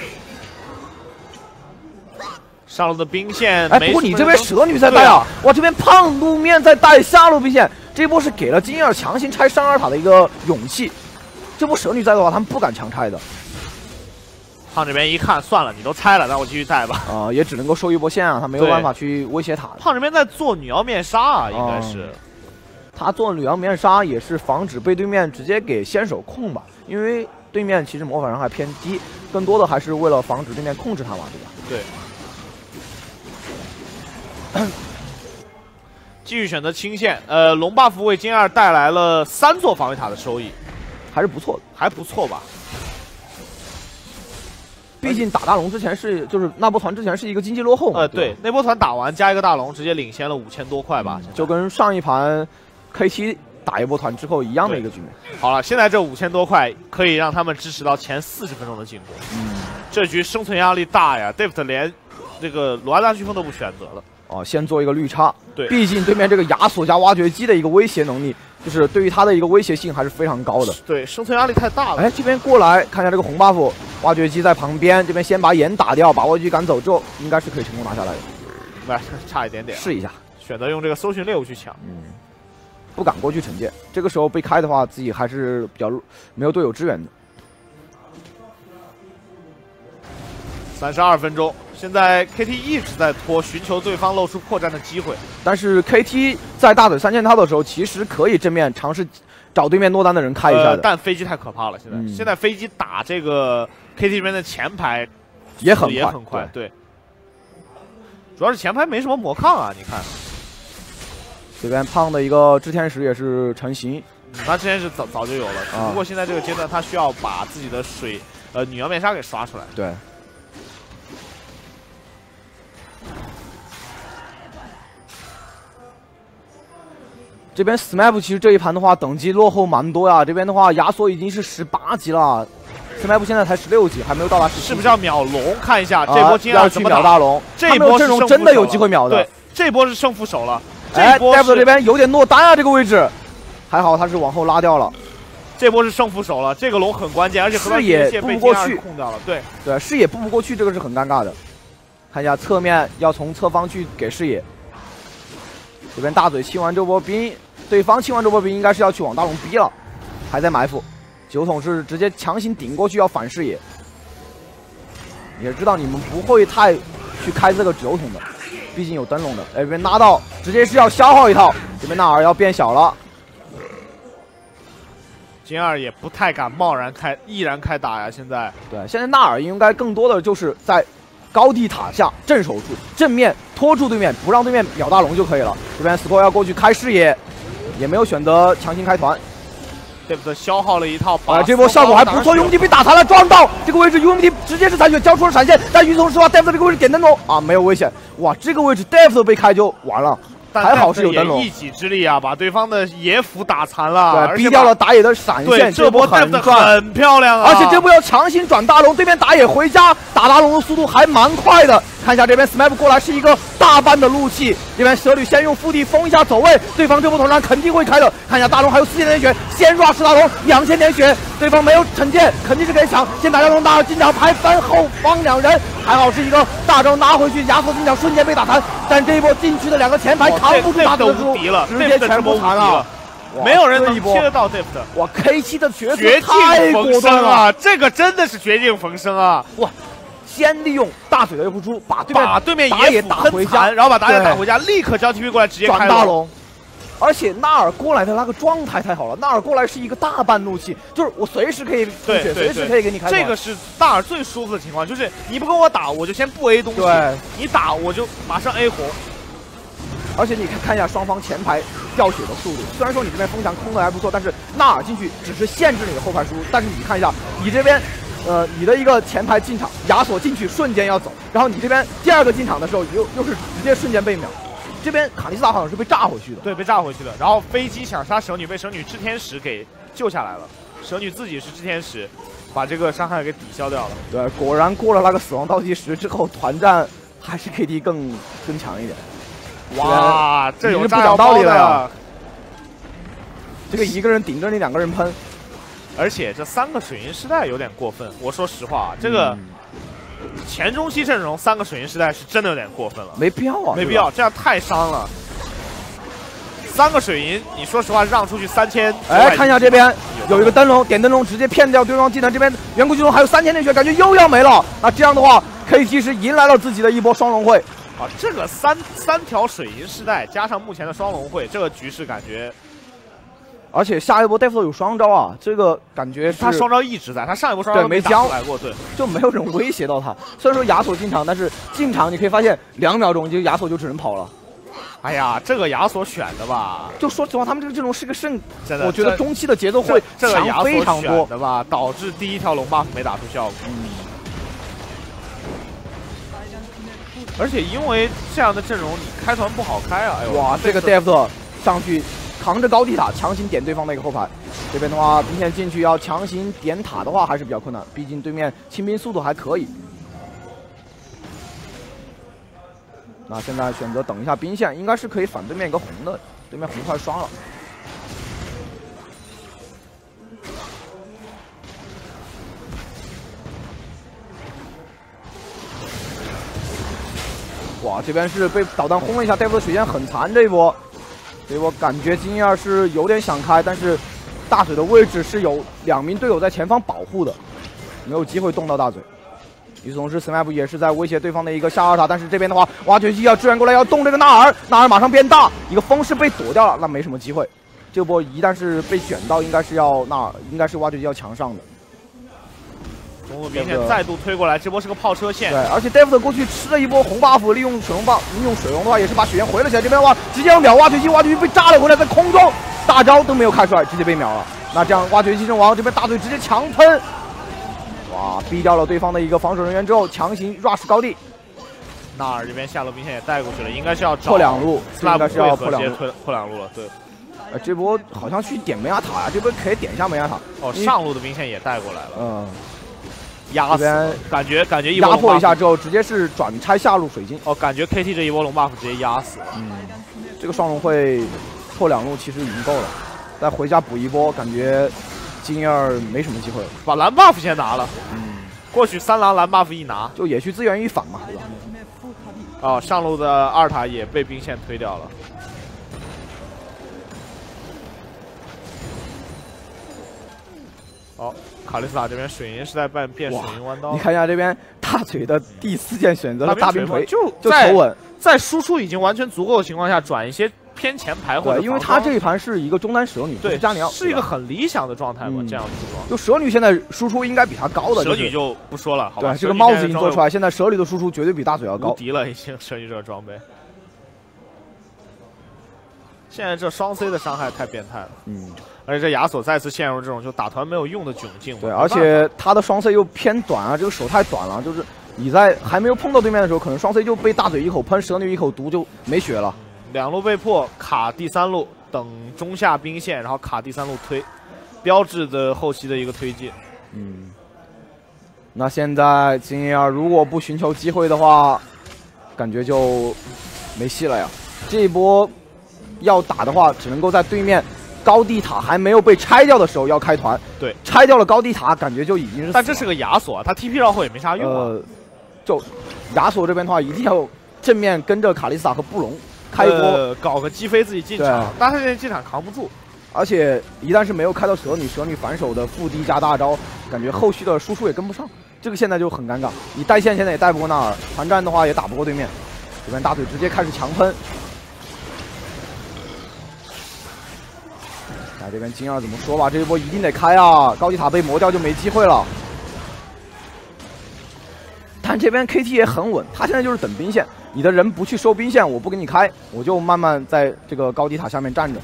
[SPEAKER 1] 上路的兵线，
[SPEAKER 2] 哎，不过你这边蛇女在带啊！哇，这边胖路面在带下路兵线，这波是给了金二强行拆上二塔的一个勇气。这波蛇女在的话，他们不敢强拆的。
[SPEAKER 1] 胖这边一看，算了，你都拆了，那我继续带吧。
[SPEAKER 2] 啊、呃，也只能够收一波线啊，他没有办法去威胁塔。
[SPEAKER 1] 胖这边在做女妖面纱啊，应该是。嗯、
[SPEAKER 2] 他做女妖面纱也是防止被对面直接给先手控吧，因为对面其实魔法伤害偏低，更多的还是为了防止对面控制他嘛，对吧？
[SPEAKER 1] 对。继续选择清线，呃，龙 buff 为金二带来了三座防卫塔的收益，
[SPEAKER 2] 还是不错的，
[SPEAKER 1] 还不错吧？
[SPEAKER 2] 毕竟打大龙之前是就是那波团之前是一个经济落后嘛，
[SPEAKER 1] 呃，对，那波团打完加一个大龙，直接领先了五千多块吧，
[SPEAKER 2] 嗯、就跟上一盘 K T 打一波团之后一样的一个局面。
[SPEAKER 1] 好了，现在这五千多块可以让他们支持到前四十分钟的进攻，
[SPEAKER 2] 嗯，
[SPEAKER 1] 这局生存压力大呀 ，David 连这个罗安达飓风都不选择了。
[SPEAKER 2] 哦，先做一个绿叉，
[SPEAKER 1] 对，
[SPEAKER 2] 毕竟对面这个亚索加挖掘机的一个威胁能力，就是对于他的一个威胁性还是非常高的。
[SPEAKER 1] 对，生存压力太大了。
[SPEAKER 2] 哎，这边过来看一下这个红 buff， 挖掘机在旁边，这边先把眼打掉，把挖掘机赶走之后，应该是可以成功拿下来的。
[SPEAKER 1] 不是，差一点点。
[SPEAKER 2] 试一下，
[SPEAKER 1] 选择用这个搜寻猎物去抢。
[SPEAKER 2] 嗯，不敢过去惩戒，这个时候被开的话，自己还是比较没有队友支援的。
[SPEAKER 1] 三十二分钟。现在 K T 一直在拖，寻求对方露出破绽的机会。
[SPEAKER 2] 但是 K T 在大嘴三件套的时候，其实可以正面尝试找对面落单的人开一下的。
[SPEAKER 1] 呃、但飞机太可怕了，现在、嗯、现在飞机打这个 K T 这边的前排
[SPEAKER 2] 也很快，
[SPEAKER 1] 也很快，对。对主要是前排没什么魔抗啊，你看。
[SPEAKER 2] 这边胖的一个织天使也是成型，
[SPEAKER 1] 嗯、他之前是早早就有了，只不过现在这个阶段他需要把自己的水呃女妖面纱给刷出来。
[SPEAKER 2] 对。 这边 S M A P 其实这一盘的话，等级落后蛮多呀。这边的话，亚索已经是十八级了 ，S M A P 现在才十六级，还没有到达十七级。
[SPEAKER 1] 是不是要秒龙？看一下这波金二怎么
[SPEAKER 2] 秒大龙，
[SPEAKER 1] 这一波
[SPEAKER 2] 阵容真的有机会秒的。
[SPEAKER 1] 对，这波是胜负手了。
[SPEAKER 2] 哎 ，Devil 这边有点落单啊，这个位置，还好他是往后拉掉了。
[SPEAKER 1] 这波是胜负手了，这个龙很关键，而且
[SPEAKER 2] 视野布不过去，
[SPEAKER 1] 控掉了。对
[SPEAKER 2] 对，视野布不过去，这个是很尴尬的。看一下侧面，要从侧方去给视野。这边大嘴清完这波兵，对方清完这波兵应该是要去往大龙逼了，还在埋伏。酒桶是直接强行顶过去要反视野，也知道你们不会太去开这个酒桶的。 毕竟有灯笼的，哎，这边拉到直接是要消耗一套，这边纳尔要变小了，
[SPEAKER 1] 金二也不太敢贸然开，毅然开打呀！现在
[SPEAKER 2] 对，现在纳尔应该更多的就是在高地塔下镇守住，正面拖住对面，不让对面秒大龙就可以了。这边 Score 要过去开视野，也没有选择强行开团。
[SPEAKER 1] Devil 消耗了一套，
[SPEAKER 2] 啊，这波效果还不错 ，U M D 被打残了，撞到这个位置 ，U M D 直接是残血，交出了闪现，但与此同时的话 ，Devil 这个位置点灯笼啊，没有危险，哇，这个位置 Devil 被开就完了，还好是有灯笼，
[SPEAKER 1] 一己之力啊，把对方的野辅打残了，
[SPEAKER 2] 对，逼掉了打野的闪现，
[SPEAKER 1] 这波 Devil 很漂亮啊，
[SPEAKER 2] 而且这波要强行转大龙，对面打野回家，打大龙的速度还蛮快的。 看一下这边 S M A P 过来是一个大半的怒气，这边蛇女先用腹地封一下走位，对方这波头上肯定会开的。看一下大龙还有四千点血，先 rush 大龙两千点血，对方没有惩戒，肯定是可以抢。先打大龙，大龙进场排分后方两人，还好是一个大招拿回去，亚索进场瞬间被打残，但这一波禁区的两个前排扛不住大龙的输出，直接全部残了。
[SPEAKER 1] 没有人能贴得到 Devil 的，
[SPEAKER 2] 哇 ！K 七的角色
[SPEAKER 1] 绝境逢生啊，这个真的是绝境逢生啊！
[SPEAKER 2] 哇！ 先利用大嘴的付出，把对面
[SPEAKER 1] 把对面
[SPEAKER 2] 打野打回家，
[SPEAKER 1] 然后把打野打回家，立刻交 T P 过来，直接开
[SPEAKER 2] 大龙。而且纳尔过来的那个状态太好了，纳尔过来是一个大半怒气，就是我随时可以吐血，随时可以给你开。
[SPEAKER 1] 这个是纳尔最舒服的情况，就是你不跟我打，我就先不 A 东西；
[SPEAKER 2] 对，
[SPEAKER 1] 你打我就马上 A 红。
[SPEAKER 2] 而且你看看一下双方前排掉血的速度，虽然说你这边风墙空的还不错，但是纳尔进去只是限制你的后排输出，但是你看一下你这边。 呃，你的一个前排进场，亚索进去瞬间要走，然后你这边第二个进场的时候又又是直接瞬间被秒，这边卡莉斯塔好像是被炸回去的，
[SPEAKER 1] 对，被炸回去的。然后飞机想杀蛇女，被蛇女炽天使给救下来了，蛇女自己是炽天使，把这个伤害给抵消掉了。
[SPEAKER 2] 对，果然过了那个死亡倒计时之后，团战还是 K D 更更强一点。
[SPEAKER 1] 哇，这有
[SPEAKER 2] 不讲道理了呀！这个一个人顶着你两个人喷。
[SPEAKER 1] 而且这三个水银世代有点过分，我说实话啊，这个前中期阵容三个水银世代是真的有点过分了，
[SPEAKER 2] 没必要啊，
[SPEAKER 1] 没必要，这样太伤了。三个水银，你说实话让出去三千，
[SPEAKER 2] 哎，看一下这边有一个灯笼，点灯笼直接骗掉对方技能，这边远古巨龙还有三千点血，感觉又要没了。那这样的话 ，K T 是迎来了自己的一波双龙会
[SPEAKER 1] 啊，这个三三条水银世代加上目前的双龙会，这个局势感觉。
[SPEAKER 2] 而且下一波 Devil 有双招啊，这个感觉
[SPEAKER 1] 他双招一直在，他上一波双招
[SPEAKER 2] 没交
[SPEAKER 1] 来过，对，
[SPEAKER 2] 就没有人威胁到他。虽然说亚索进场，但是进场你可以发现两秒钟就亚索就只能跑了。
[SPEAKER 1] 哎呀，这个亚索选的吧？
[SPEAKER 2] 就说实话，他们这个阵容是个胜，
[SPEAKER 1] 真的，
[SPEAKER 2] 我觉得中期的节奏会强非常多
[SPEAKER 1] 的吧，导致第一条龙 buff 没打出效果。嗯。而且因为这样的阵容，你开团不好开啊！哎呦，
[SPEAKER 2] 哇，这个 Devil 上去。 扛着高地塔强行点对方的一个后排，这边的话兵线进去要强行点塔的话还是比较困难，毕竟对面清兵速度还可以。那现在选择等一下兵线，应该是可以反对面一个红的，对面红快刷了。哇，这边是被导弹轰了一下，对付的血线很残这一波。 所以我感觉金二是有点想开，但是大嘴的位置是有两名队友在前方保护的，没有机会动到大嘴。与此同时 ，S M A P 也是在威胁对方的一个下二塔，但是这边的话，挖掘机要支援过来，要动这个纳尔，纳尔马上变大，一个风势被躲掉了，那没什么机会。这波一旦是被选到，应该是要纳尔，应该是挖掘机要强上的。
[SPEAKER 1] 中路兵线再度推过来，这波是个炮车线。
[SPEAKER 2] 对，而且 Devil 过去吃了一波红 buff， 利用水龙 buff， 利用水龙的话也是把血源回了起来。这边的话直接要秒挖掘机，挖掘机被炸了回来，在空中大招都没有开出来，直接被秒了。那这样挖掘机阵亡，这边大嘴直接强喷，哇，逼掉了对方的一个防守人员之后，强行 rush 高地。
[SPEAKER 1] 纳尔这边下路兵线也带过去了，应该是要
[SPEAKER 2] 破两路，应该是要破两路，
[SPEAKER 1] 破两路了，对。
[SPEAKER 2] 呃，这波好像去点梅亚塔呀，这波可以点一下梅亚塔。
[SPEAKER 1] 哦，上路的兵线也带过来了。
[SPEAKER 2] 嗯。
[SPEAKER 1] 压死，感觉感觉一
[SPEAKER 2] 压迫一下之后，直接是转拆下路水晶。
[SPEAKER 1] 哦，感觉 K T 这一波龙 buff 直接压死。
[SPEAKER 2] 嗯，这个双龙会破两路其实已经够了，再回家补一波，感觉金燕儿没什么机会了。
[SPEAKER 1] 把蓝 buff 先拿了。
[SPEAKER 2] 嗯，
[SPEAKER 1] 过去三狼蓝 buff 一拿，
[SPEAKER 2] 就野区资源一反嘛，对吧？
[SPEAKER 1] 哦，上路的二塔也被兵线推掉了。 哦，卡莉斯塔这边水银是在变变水银弯刀。
[SPEAKER 2] 你看一下这边大嘴的第四件选择了大冰锤，
[SPEAKER 1] 就
[SPEAKER 2] 就求稳，
[SPEAKER 1] 在输出已经完全足够的情况下，转一些偏前排或者
[SPEAKER 2] 因为他这一盘是一个中单蛇女，
[SPEAKER 1] 对，
[SPEAKER 2] 加尼奥
[SPEAKER 1] 是一个很理想的状态嘛，这样组装。
[SPEAKER 2] 就蛇女现在输出应该比他高的，
[SPEAKER 1] 蛇女就不说了，好吧？
[SPEAKER 2] 对，这个帽子已经做出来，现在蛇女的输出绝对比大嘴要高。
[SPEAKER 1] 无敌了，已经蛇女这个装备。 现在这双 C 的伤害太变态了，
[SPEAKER 2] 嗯，
[SPEAKER 1] 而且这亚索再次陷入这种就打团没有用的窘境。
[SPEAKER 2] 对，而且他的双 C 又偏短啊，这个手太短了，就是你在还没有碰到对面的时候，可能双 C 就被大嘴一口喷，蛇女一口毒就没血了。
[SPEAKER 1] 两路被迫卡第三路，等中下兵线，然后卡第三路推，标志的后期的一个推进。
[SPEAKER 2] 嗯，那现在金燕儿如果不寻求机会的话，感觉就没戏了呀。这一波。 要打的话，只能够在对面高地塔还没有被拆掉的时候要开团。
[SPEAKER 1] 对，
[SPEAKER 2] 拆掉了高地塔，感觉就已经是。
[SPEAKER 1] 但这是个亚索啊，他 T P 绕后也没啥用啊。
[SPEAKER 2] 呃，就亚索这边的话，一定要正面跟着卡莉斯塔和布隆开一波，
[SPEAKER 1] 呃、搞个击飞自己进场，但他现在进场扛不住。
[SPEAKER 2] 而且一旦是没有开到蛇女，蛇女反手的负低加大招，感觉后续的输出也跟不上，这个现在就很尴尬。你带线现在也带不过纳尔，团战的话也打不过对面，这边大腿直接开始强喷。 那这边金二怎么说吧？这一波一定得开啊！高地塔被磨掉就没机会了。但这边 K T 也很稳，他现在就是等兵线，你的人不去收兵线，我不给你开，我就慢慢在这个高地塔下面站着。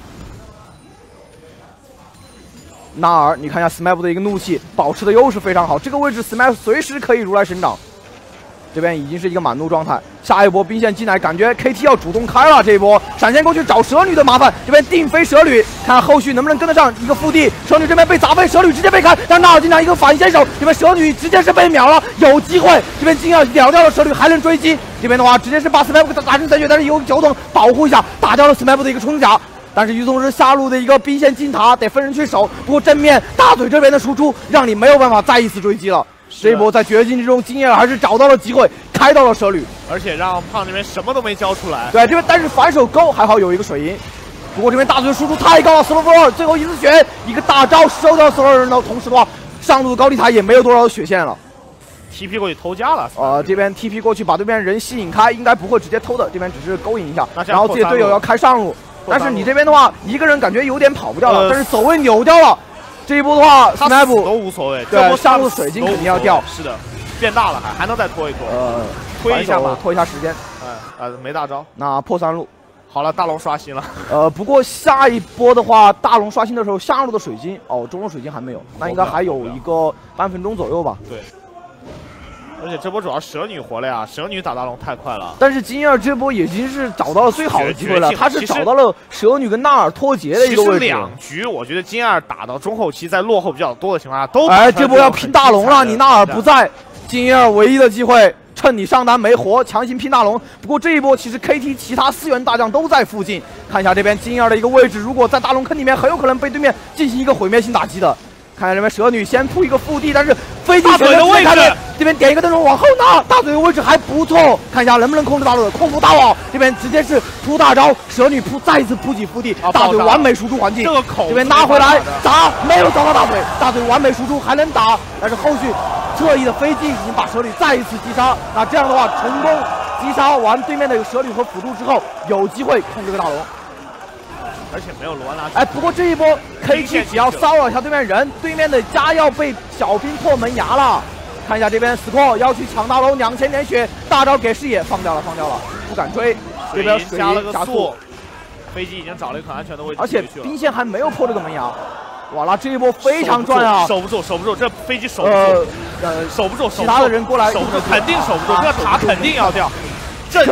[SPEAKER 2] 纳尔，你看一下 Smap 的一个怒气，保持的又是非常好，这个位置 Smap 随时可以如来神掌。 这边已经是一个满怒状态，下一波兵线进来，感觉 K T 要主动开了。这一波闪现过去找蛇女的麻烦，这边定飞蛇女，看后续能不能跟得上一个腹地。蛇女这边被砸飞，蛇女直接被开，但纳尔进场一个反先手，这边蛇女直接是被秒了，有机会。这边金耀秒掉了蛇女，还能追击。这边的话直接是把 Smap 打成残血，但是有酒桶保护一下，打掉了 Smap 的一个冲甲。 但是与此同时，下路的一个兵线进塔得分人去守。不过正面大嘴这边的输出，让你没有办法再一次追击了。这一波在绝境之中，金燕还是找到了机会，开到了蛇女，
[SPEAKER 1] 而且让胖这边什么都没交出来。
[SPEAKER 2] 对，这边但是反手勾还好有一个水银。不过这边大嘴的输出太高了 ，Slow Floor 最后一次血，一个大招收掉所有人的同时的话，上路的高地塔也没有多少血线了。
[SPEAKER 1] T P 过去偷家了，
[SPEAKER 2] 呃，这边 T P 过去把对面人吸引开，应该不会直接偷的，这边只是勾引一下，然后自己队友要开上路。 但是你这边的话，一个人感觉有点跑不掉了，呃、但是走位扭掉了。这一波的话 ，Snap
[SPEAKER 1] 都无所谓，
[SPEAKER 2] 对，上路水晶肯定要掉。
[SPEAKER 1] 是的，变大了还还能再拖一拖，
[SPEAKER 2] 呃，
[SPEAKER 1] 推一下吧，
[SPEAKER 2] 拖一下时间。
[SPEAKER 1] 嗯呃，没大招。
[SPEAKER 2] 那破三路，
[SPEAKER 1] 好了，大龙刷新了。
[SPEAKER 2] 呃，不过下一波的话，大龙刷新的时候，下路的水晶哦，中路水晶还没有，那应该还有一个半分钟左右吧。
[SPEAKER 1] 对。 而且这波主要蛇女活了呀，蛇女打大龙太快了。
[SPEAKER 2] 但是金燕这波已经是找到了最好的机会了，他是找到了蛇女跟纳尔脱节的一个位置。
[SPEAKER 1] 其实两局，我觉得金燕打到中后期，在落后比较多的情况下，都
[SPEAKER 2] 哎，这波要拼大龙了，你纳尔不在，金燕唯一的机会，趁你上单没活，强行拼大龙。不过这一波其实 K T 其他四员大将都在附近，看一下这边金燕的一个位置，如果在大龙坑里面，很有可能被对面进行一个毁灭性打击的。 看这边蛇女先铺一个腹地，但是飞机
[SPEAKER 1] 选择位置，
[SPEAKER 2] 这边点一个灯笼往后拿，大嘴的位置还不错，看一下能不能控制大嘴，控服大网，这边直接是出大招，蛇女扑再一次扑起腹地，啊、大嘴完美输出环境，
[SPEAKER 1] 这个口
[SPEAKER 2] 这边拉回来砸，没有砸到大嘴，大嘴完美输出还能打，但是后续侧翼的飞机已经把蛇女再一次击杀，那这样的话成功击杀完对面的蛇女和辅助之后，有机会控制个大龙。
[SPEAKER 1] 而且没有罗安拉。
[SPEAKER 2] 哎，不过这一波 K T 只要骚扰一下对面人，对面的家要被小兵破门牙了。看一下这边 Squall 要去抢大龙，两千点血，大招给视野放掉了，放掉了，不敢追。这边水
[SPEAKER 1] 加了个
[SPEAKER 2] 加速，
[SPEAKER 1] 飞机已经找了一个很安全的位置，
[SPEAKER 2] 而且兵线还没有破这个门牙。哇啦，这一波非常赚啊！
[SPEAKER 1] 守不住，守不住，这飞机守不住，
[SPEAKER 2] 呃，
[SPEAKER 1] 守不住，
[SPEAKER 2] 其他的人过来
[SPEAKER 1] 守不住，肯定守不住，这塔肯定要掉。这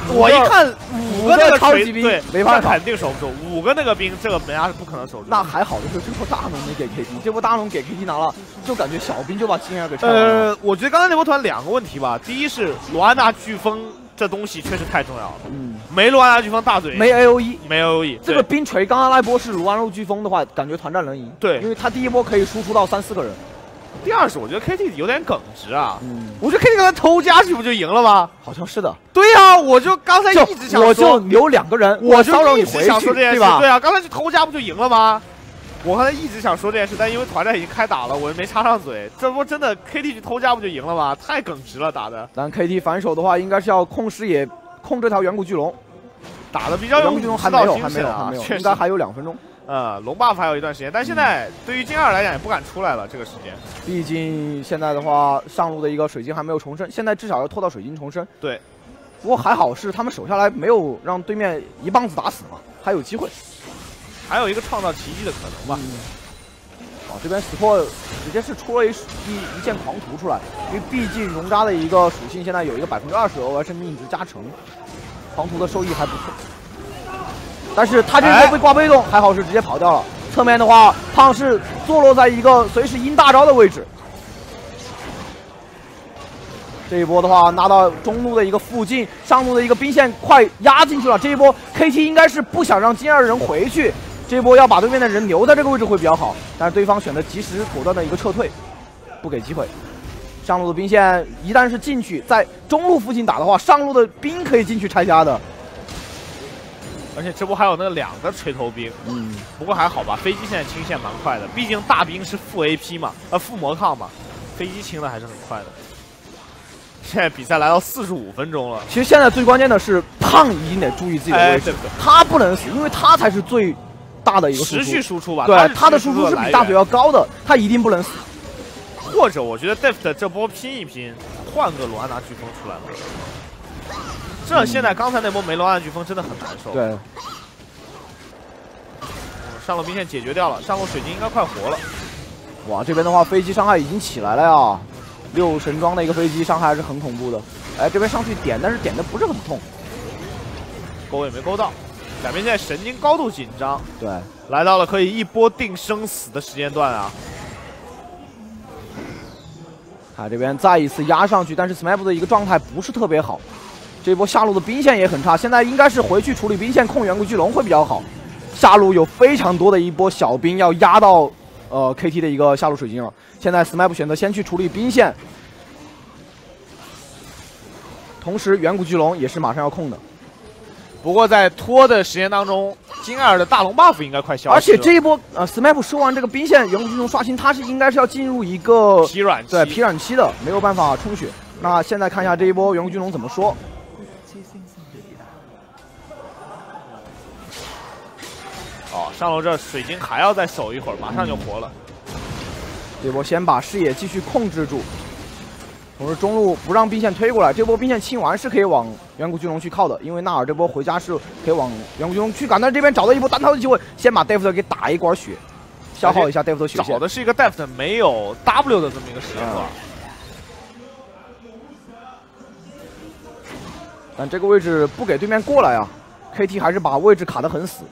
[SPEAKER 1] 我一看五个那个
[SPEAKER 2] 超级兵，
[SPEAKER 1] 对，
[SPEAKER 2] 没法
[SPEAKER 1] 肯定守不住。五个那个兵，这个门牙是不可能守住。
[SPEAKER 2] 那还好的是这波大龙没给 K T， 这波大龙给 K T 拿了，就感觉小兵就把金儿给拆了。
[SPEAKER 1] 呃，我觉得刚才那波团两个问题吧，第一是罗安娜飓风这东西确实太重要了，嗯，没罗安娜飓风大嘴，
[SPEAKER 2] 没 A O E，
[SPEAKER 1] 没 A O E，
[SPEAKER 2] 这个冰锤刚刚那波是罗安娜飓风的话，感觉团战能赢。
[SPEAKER 1] 对，
[SPEAKER 2] 因为他第一波可以输出到三四个人。
[SPEAKER 1] 第二是我觉得 K T 有点耿直啊，嗯，我觉得 K T 刚才偷家去不就赢了吗？
[SPEAKER 2] 好像是的。
[SPEAKER 1] 对呀、啊，我就刚才一直想说，
[SPEAKER 2] 我就留两个人，
[SPEAKER 1] 我就
[SPEAKER 2] 骚扰你回去，对吧？
[SPEAKER 1] 对啊，刚才去偷家不就赢了吗？我刚才一直想说这件事，但因为团战已经开打了，我没插上嘴。这波真的 K T 去偷家不就赢了吗？太耿直了打的。
[SPEAKER 2] 但 K T 反手的话，应该是要控视野，控这条远古巨龙，
[SPEAKER 1] 打的比较有
[SPEAKER 2] 远古巨龙还没有，还没有，还没有，应该还有两分钟。
[SPEAKER 1] 呃，龙 buff 还有一段时间，但现在对于金二来讲也不敢出来了，这个时间。
[SPEAKER 2] 毕竟现在的话，上路的一个水晶还没有重生，现在至少要拖到水晶重生。
[SPEAKER 1] 对，
[SPEAKER 2] 不过还好是他们守下来没有让对面一棒子打死嘛，还有机会，
[SPEAKER 1] 还有一个创造奇迹的可能吧。
[SPEAKER 2] 嗯、啊，这边死破直接是出了一一一件狂徒出来，因为毕竟容渣的一个属性现在有一个百分之二十额外生命值加成，狂徒的收益还不错。但是他这波被挂被动，还好是直接跑掉了。侧面的话，胖是坐落在一个随时阴大招的位置。这一波的话，拿到中路的一个附近，上路的一个兵线快压进去了。这一波 K T 应该是不想让金二人回去，这一波要把对面的人留在这个位置会比较好。但是对方选择及时果断的一个撤退，不给机会。上路的兵线一旦是进去，在中路附近打的话，上路的兵可以进去拆家的。
[SPEAKER 1] 而且这波还有那两个锤头兵，嗯，不过还好吧，飞机现在清线蛮快的，毕竟大兵是负 A P 嘛，呃负魔抗嘛，飞机清的还是很快的。现在比赛来到四十五分钟了，
[SPEAKER 2] 其实现在最关键的是胖一定得注意自己的位置，
[SPEAKER 1] 哎、
[SPEAKER 2] 他不能死，因为他才是最大的一个
[SPEAKER 1] 持续输出吧，
[SPEAKER 2] 对，他的输出是比大嘴要高的，他一定不能死。
[SPEAKER 1] 或者我觉得 Deft 这波拼一拼，换个罗安娜飓风出来了。这现在刚才那波没罗安飓风真的很难受。
[SPEAKER 2] 对、
[SPEAKER 1] 嗯，上路兵线解决掉了，上路水晶应该快活了。
[SPEAKER 2] 哇，这边的话飞机伤害已经起来了呀，六神装的一个飞机伤害还是很恐怖的。哎，这边上去点，但是点的不是很痛，
[SPEAKER 1] 勾也没勾到。两边现在神经高度紧张。
[SPEAKER 2] 对，
[SPEAKER 1] 来到了可以一波定生死的时间段啊。
[SPEAKER 2] 啊，这边再一次压上去，但是 S M A P 的一个状态不是特别好。这波下路的兵线也很差，现在应该是回去处理兵线控远古巨龙会比较好。下路有非常多的一波小兵要压到呃 K T 的一个下路水晶了。现在 S M A P 选择先去处理兵线，同时远古巨龙也是马上要控的。
[SPEAKER 1] 不过在拖的时间当中，金二的大龙 buff 应该快消失了。
[SPEAKER 2] 而且这一波呃 S M A P 收完这个兵线，远古巨龙刷新，它是应该是要进入一个
[SPEAKER 1] 疲软期，
[SPEAKER 2] 对疲软期的，没有办法充血。那现在看一下这一波远古巨龙怎么说。
[SPEAKER 1] 哦，上路这水晶还要再守一会儿，马上就活了。
[SPEAKER 2] 这波先把视野继续控制住，同时中路不让兵线推过来。这波兵线清完是可以往远古巨龙去靠的，因为纳尔这波回家是可以往远古巨龙去赶，但是这边找到一波单挑的机会，先把 Deft 给打一管血，消耗一下 Deft 的血线。
[SPEAKER 1] 找的是一个 Deft 没有 W 的这么一个时间段。
[SPEAKER 2] 但这个位置不给对面过来啊 ，K T 还是把位置卡得很死。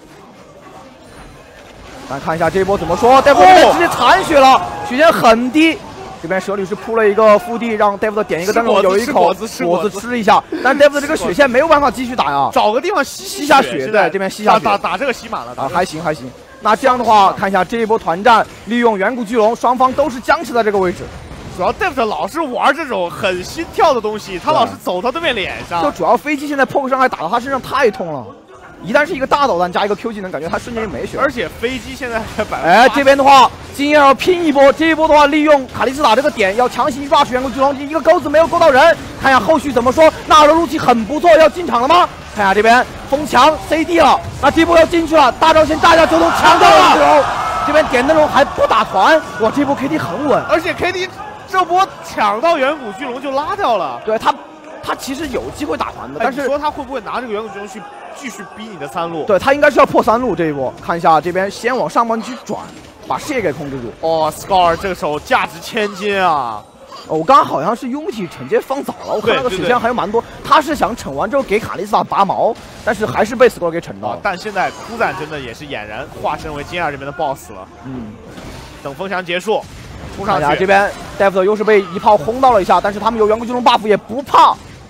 [SPEAKER 2] 咱看一下这一波怎么说 ，Deft 这边直接残血了，血线很低。这边蛇女是铺了一个腹地，让 Deft 点一个灯笼，有一口果子吃一下。但 Deft 这个血线没有办法继续打呀，
[SPEAKER 1] 找个地方吸
[SPEAKER 2] 吸下血，对，这边吸下血，
[SPEAKER 1] 打打这个吸满了
[SPEAKER 2] 啊，还行还行。那这样的话，看一下这一波团战，利用远古巨龙，双方都是僵持在这个位置。
[SPEAKER 1] 主要 Deft 老是玩这种很心跳的东西，他老是走到对面脸上。
[SPEAKER 2] 就主要飞机现在破个伤害打到他身上太痛了。一旦是一个大导弹加一个 Q 技能，感觉他瞬间就没血了。
[SPEAKER 1] 而且飞机现在还百分之
[SPEAKER 2] 哎，这边的话，金燕要拼一波。这一波的话，利用卡莉斯塔这个点，要强行抓取远古巨龙，一个钩子没有勾到人。看一下后续怎么说。纳尔的路气很不错，要进场了吗？看一下这边封墙 C D 了，那这波要进去了，大招先炸一下九筒，抢到了。这边点灯笼还不打团，哇，这波 K T 很稳，
[SPEAKER 1] 而且 K T 这波抢到远古巨龙就拉掉了。
[SPEAKER 2] 对他。他其实有机会打团的，但是
[SPEAKER 1] 你说他会不会拿这个远古巨龙去继续逼你的三路？
[SPEAKER 2] 对他应该是要破三路这一波。看一下这边先往上方去转，把视野给控制住。
[SPEAKER 1] 哦 ，Scar 这个手价值千金啊！
[SPEAKER 2] 哦，我刚刚好像是 Unity 惩戒放早了，我看那个时间还有蛮多。他是想惩完之后给卡莉斯塔拔毛，但是还是被 Score 给惩到了。
[SPEAKER 1] 但现在哭赞真的也是俨然化身为金二这边的 boss 了。嗯，等风墙结束，冲上去。
[SPEAKER 2] 这边 Deft 又是被一炮轰到了一下，但是他们有远古巨龙 buff 也不怕。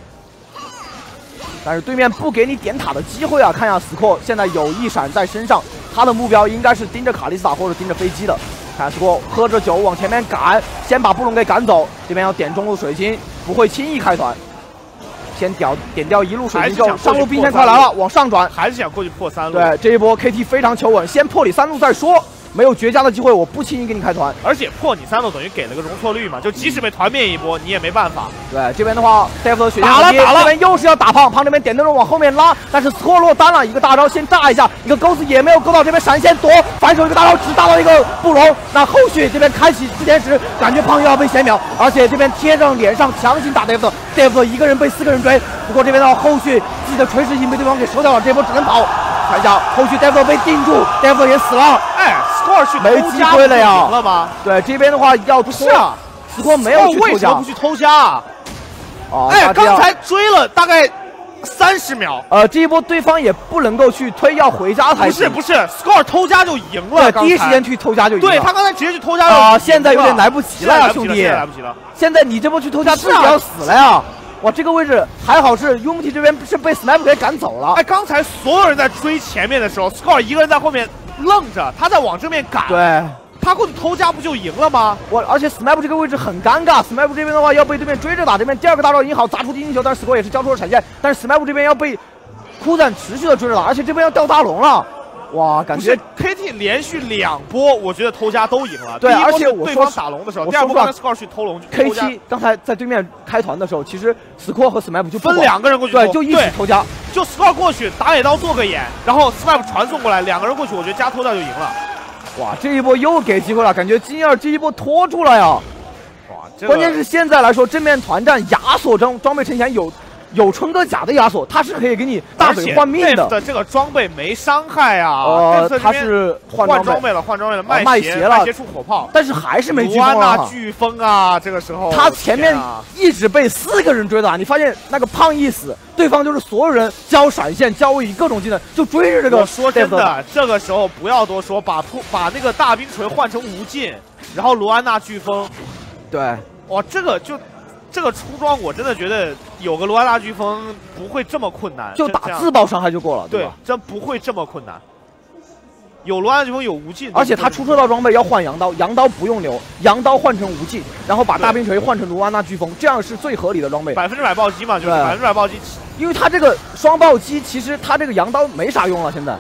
[SPEAKER 2] 但是对面不给你点塔的机会啊！看一下 Score 现在有一闪在身上，他的目标应该是盯着卡莉斯塔或者盯着飞机的。看 Score 喝着酒往前面赶，先把布隆给赶走。这边要点中路水晶，不会轻易开团。先掉点掉一路水晶之后，上路兵线快来了，往上转，
[SPEAKER 1] 还是想过去破三路。
[SPEAKER 2] 对，这一波 K T 非常求稳，先破你三路再说。没有绝佳的机会，我不轻易给你开团。
[SPEAKER 1] 而且破你三路等于给了个容错率嘛，就即使被团灭一波，你也没办法。
[SPEAKER 2] 对，这边的话 ，Deft 的血
[SPEAKER 1] 打了打了，
[SPEAKER 2] 这边又是要打胖，胖这边点灯笼往后面拉，但是 Score 落单了，一个大招先炸一下，一个钩子也没有勾到，这边闪现躲，反手一个大招只打到一个布隆。那后续这边开启之前时，感觉胖又要被闲秒，而且这边贴上脸上强行打 Deft，Deft 一个人被四个人追。不过这边的话，后续自己的锤石已经被对方给收掉了，这波只能跑。看一下后续 Deft 被定住 ，Deft 也死了。
[SPEAKER 1] 哎 ，Score 去
[SPEAKER 2] 没机会了呀！
[SPEAKER 1] 了吗？
[SPEAKER 2] 对，这边的话要
[SPEAKER 1] 是啊
[SPEAKER 2] ，Score 没有去偷家，
[SPEAKER 1] 为什么不去偷家啊？
[SPEAKER 2] 哦，
[SPEAKER 1] 哎，刚才追了大概三十秒。
[SPEAKER 2] 呃，这一波对方也不能够去推，要回家才
[SPEAKER 1] 不是不是 ，Score 偷家就赢了。
[SPEAKER 2] 对，第一时间去偷家就赢了。
[SPEAKER 1] 对他刚才直接去偷家就
[SPEAKER 2] 啊，现在有点来不及了呀，兄弟，
[SPEAKER 1] 来不及了。
[SPEAKER 2] 现在你这波去偷家自己要死了呀！哇，这个位置还好是 Unity 这边是被 Snap 给赶走了。
[SPEAKER 1] 哎，刚才所有人在追前面的时候 ，Score 一个人在后面愣着，他在往正面赶。
[SPEAKER 2] 对，
[SPEAKER 1] 他过去偷家不就赢了吗？
[SPEAKER 2] 我而且 Snap 这个位置很尴尬 ，Snap 这边的话要被对面追着打，这边第二个大招已经好砸出金星球，但是 Score 也是交出了闪现，但是 Snap 这边要被哭赞持续的追着打，而且这边要掉大龙了。哇，感觉
[SPEAKER 1] K T 连续两波，我觉得偷家都赢了。
[SPEAKER 2] 对，而且我
[SPEAKER 1] 对方打龙的时候，第二波刚才 Score 去偷龙
[SPEAKER 2] ，K T 刚才在对面开团的时候，其实 Score 和 Snap 就
[SPEAKER 1] 分两个人过去，
[SPEAKER 2] 对，就一起偷家，
[SPEAKER 1] 就 Score 过去打野刀做个眼，然后 Snap 传送过来，两个人过去，我觉得加偷掉就赢了。
[SPEAKER 2] 哇，这一波又给机会了，感觉金二这一波拖住了呀。
[SPEAKER 1] 哇，这个、
[SPEAKER 2] 关键是现在来说，正面团战亚索装装备呈现有。有春哥甲的亚索，他是可以给你大嘴换命的。
[SPEAKER 1] 的这个装备没伤害啊，
[SPEAKER 2] 呃，他是
[SPEAKER 1] 换装备了，换装备了，卖
[SPEAKER 2] 卖鞋了，
[SPEAKER 1] 卖鞋出火炮，
[SPEAKER 2] 但是还是没飓风
[SPEAKER 1] 了。飓风啊，这个时候
[SPEAKER 2] 他前面一直被四个人追打，你发现那个胖一死，对方就是所有人交闪现、交位移各种技能，就追着这个。
[SPEAKER 1] 我说真的，这个时候不要多说，把突把那个大冰锤换成无尽，然后罗安娜飓风，
[SPEAKER 2] 对，
[SPEAKER 1] 哇，这个就。这个出装我真的觉得有个罗安娜飓风不会这么困难，
[SPEAKER 2] 就打自爆伤害就过了，对吧？
[SPEAKER 1] 对，真不会这么困难。有罗安娜飓风有无尽，
[SPEAKER 2] 而且他出车道装备要换羊刀，羊刀不用留，羊刀换成无尽，然后把大冰锤换成罗安娜飓风，这样是最合理的装备。
[SPEAKER 1] 百分之百暴击嘛，就是百分之百暴击。
[SPEAKER 2] 因为他这个双暴击，其实他这个羊刀没啥用了，现在。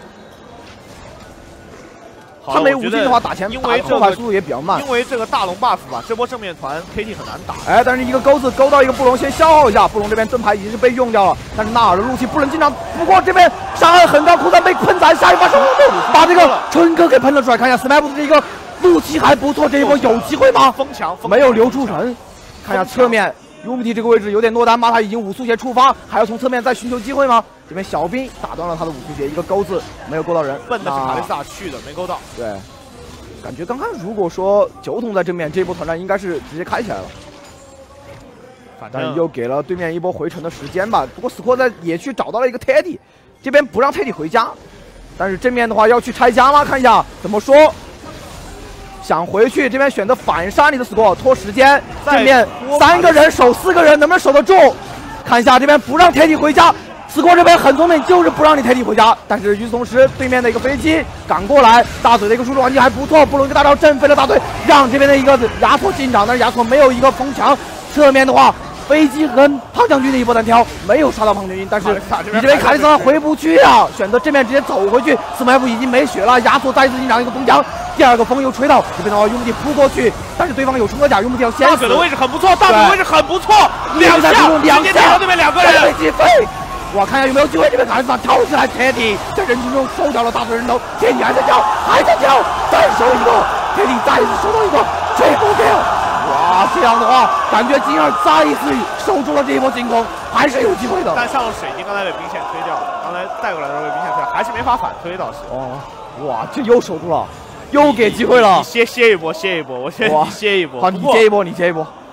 [SPEAKER 2] 他没无尽的话，打前
[SPEAKER 1] 因为
[SPEAKER 2] 后排速度也比较慢。
[SPEAKER 1] 因为这个大龙 buff 吧，这波正面团 K T 很难打。
[SPEAKER 2] 哎，但是一个钩子勾到一个布隆，先消耗一下。布隆这边盾牌已经是被用掉了，但是纳尔的怒气不能进场。不过这边伤害很高，库赞被喷残，下一发生把这个春哥给喷了出来。看一下 Snap 的这个怒气还不错，这一波有机会吗？
[SPEAKER 1] 疯墙
[SPEAKER 2] 没有留住人。看一下侧面 ，Unity 这个位置有点落单，马塔已经五速鞋触发，还要从侧面再寻求机会吗？这边小兵打断了他的五速鞋，一个钩子没有勾到人。
[SPEAKER 1] 笨的是卡莉斯塔去的，没勾到。
[SPEAKER 2] 对。感觉刚刚如果说九筒在正面，这一波团战应该是直接开起来了，
[SPEAKER 1] 反
[SPEAKER 2] 正又给了对面一波回城的时间吧。不过 Score 在野区找到了一个 Teddy， 这边不让 Teddy 回家，但是正面的话要去拆家吗？看一下怎么说。想回去，这边选择反杀你的 Score， 拖时间。正面三个人守四个人，能不能守得住？看一下这边不让 Teddy 回家。Score 这边很聪明，就是不让你 Teddy 回家。但是与此同时，对面的一个飞机赶过来，大嘴的一个输出环境还不错，布隆一个大招震飞了大嘴，让这边的一个亚索进场，但是亚索没有一个封墙。侧面的话，飞机和胖将军的一波单挑没有杀到胖将军，但是你这边卡莉斯塔回不去啊，选择正面直接走回去。斯麦夫已经没血了，亚索再次进场一个封墙，第二个风又吹到这边的话，用木地扑过去，但是对方有冲克甲，用木地要先死。
[SPEAKER 1] 大嘴的位置很不错，大嘴的位置很不错，两下
[SPEAKER 2] 两
[SPEAKER 1] 直接打到对面两个人。
[SPEAKER 2] 飞机飞。我看一下有没有机会，这边卡莉斯塔跳起来 ，Teddy 在人群中收掉了大嘴人头 ，Teddy 还在跳，还在跳，再收一个 ，Teddy 再次收到一个 triple kill， 哇，这样的话，感觉金二再一次守住了这一波进攻，还是有机会的。
[SPEAKER 1] 但上路水晶刚才被兵线推掉了，刚才带过来的时候被兵线推，还是没法反推倒是。
[SPEAKER 2] 哦，哇，这又守住了，又给机会了。
[SPEAKER 1] 你歇歇一波，歇一波，我先你歇一波。
[SPEAKER 2] 好，你接一波，你接一波。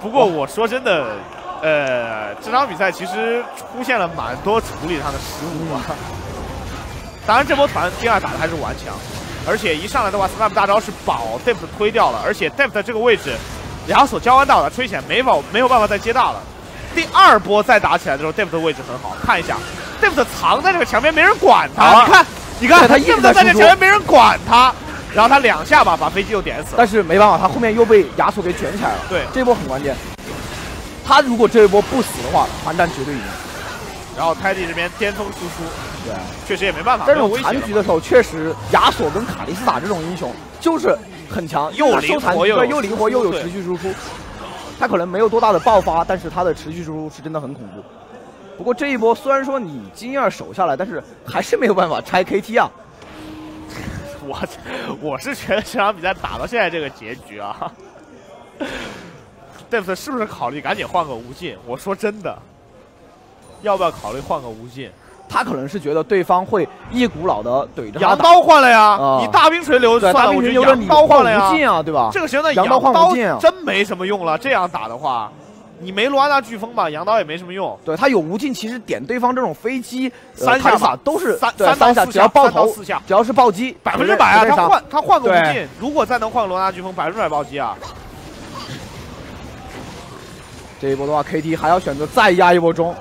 [SPEAKER 1] 不过我说真的，呃，这场比赛其实出现了蛮多处理上的失误啊。当然，这波团第二打的还是顽强，而且一上来的话 ，Snap 大招是把 Deft 推掉了，而且 Deft 这个位置，亚索交完大了，吹起来没法没有办法再接大了。第二波再打起来的时候 ，Deft 的位置很好，看一下 ，Deft 藏在这个墙边，没人管他。你看，你看他一直在这个墙边，没人管他。然后他两下吧，把飞机又点死了。
[SPEAKER 2] 但是没办法，他后面又被亚索给卷起来了。
[SPEAKER 1] 对，
[SPEAKER 2] 这一波很关键。他如果这一波不死的话，团战绝对赢。
[SPEAKER 1] 然后泰迪这边巅峰输出，对，确实也没办法。
[SPEAKER 2] 这种残局的时候，确实亚索跟卡莉斯塔这种英雄就是很强，
[SPEAKER 1] 又灵活又
[SPEAKER 2] 又灵活又有持续输出。他可能没有多大的爆发，但是他的持续输出是真的很恐怖。不过这一波虽然说你金二守下来，但是还是没有办法拆 K T 啊。
[SPEAKER 1] 我我是觉得这场比赛打到现在这个结局啊 ，Deft 是不是考虑赶紧换个无尽？我说真的，要不要考虑换个无尽？
[SPEAKER 2] 他可能是觉得对方会一股脑的怼着他。
[SPEAKER 1] 羊刀换了呀，呃、你大冰锤留算了，我觉得羊刀换了呀，
[SPEAKER 2] 无尽啊，对吧？
[SPEAKER 1] 这个时候呢，
[SPEAKER 2] 羊刀换无尽啊，
[SPEAKER 1] 真没什么用了。这样打的话。你没罗安娜飓风吧，羊刀也没什么用。
[SPEAKER 2] 对他有无尽，其实点对方这种飞机、
[SPEAKER 1] 呃、三下
[SPEAKER 2] 法都是
[SPEAKER 1] 三
[SPEAKER 2] 三
[SPEAKER 1] 三下，
[SPEAKER 2] 只要爆头，
[SPEAKER 1] 四下，
[SPEAKER 2] 只要是暴击，
[SPEAKER 1] 百分之百啊！他换他换个无尽，如果再能换个罗安娜飓风，百分之百暴击啊！
[SPEAKER 2] 这一波的话 ，K T 还要选择再压一波中。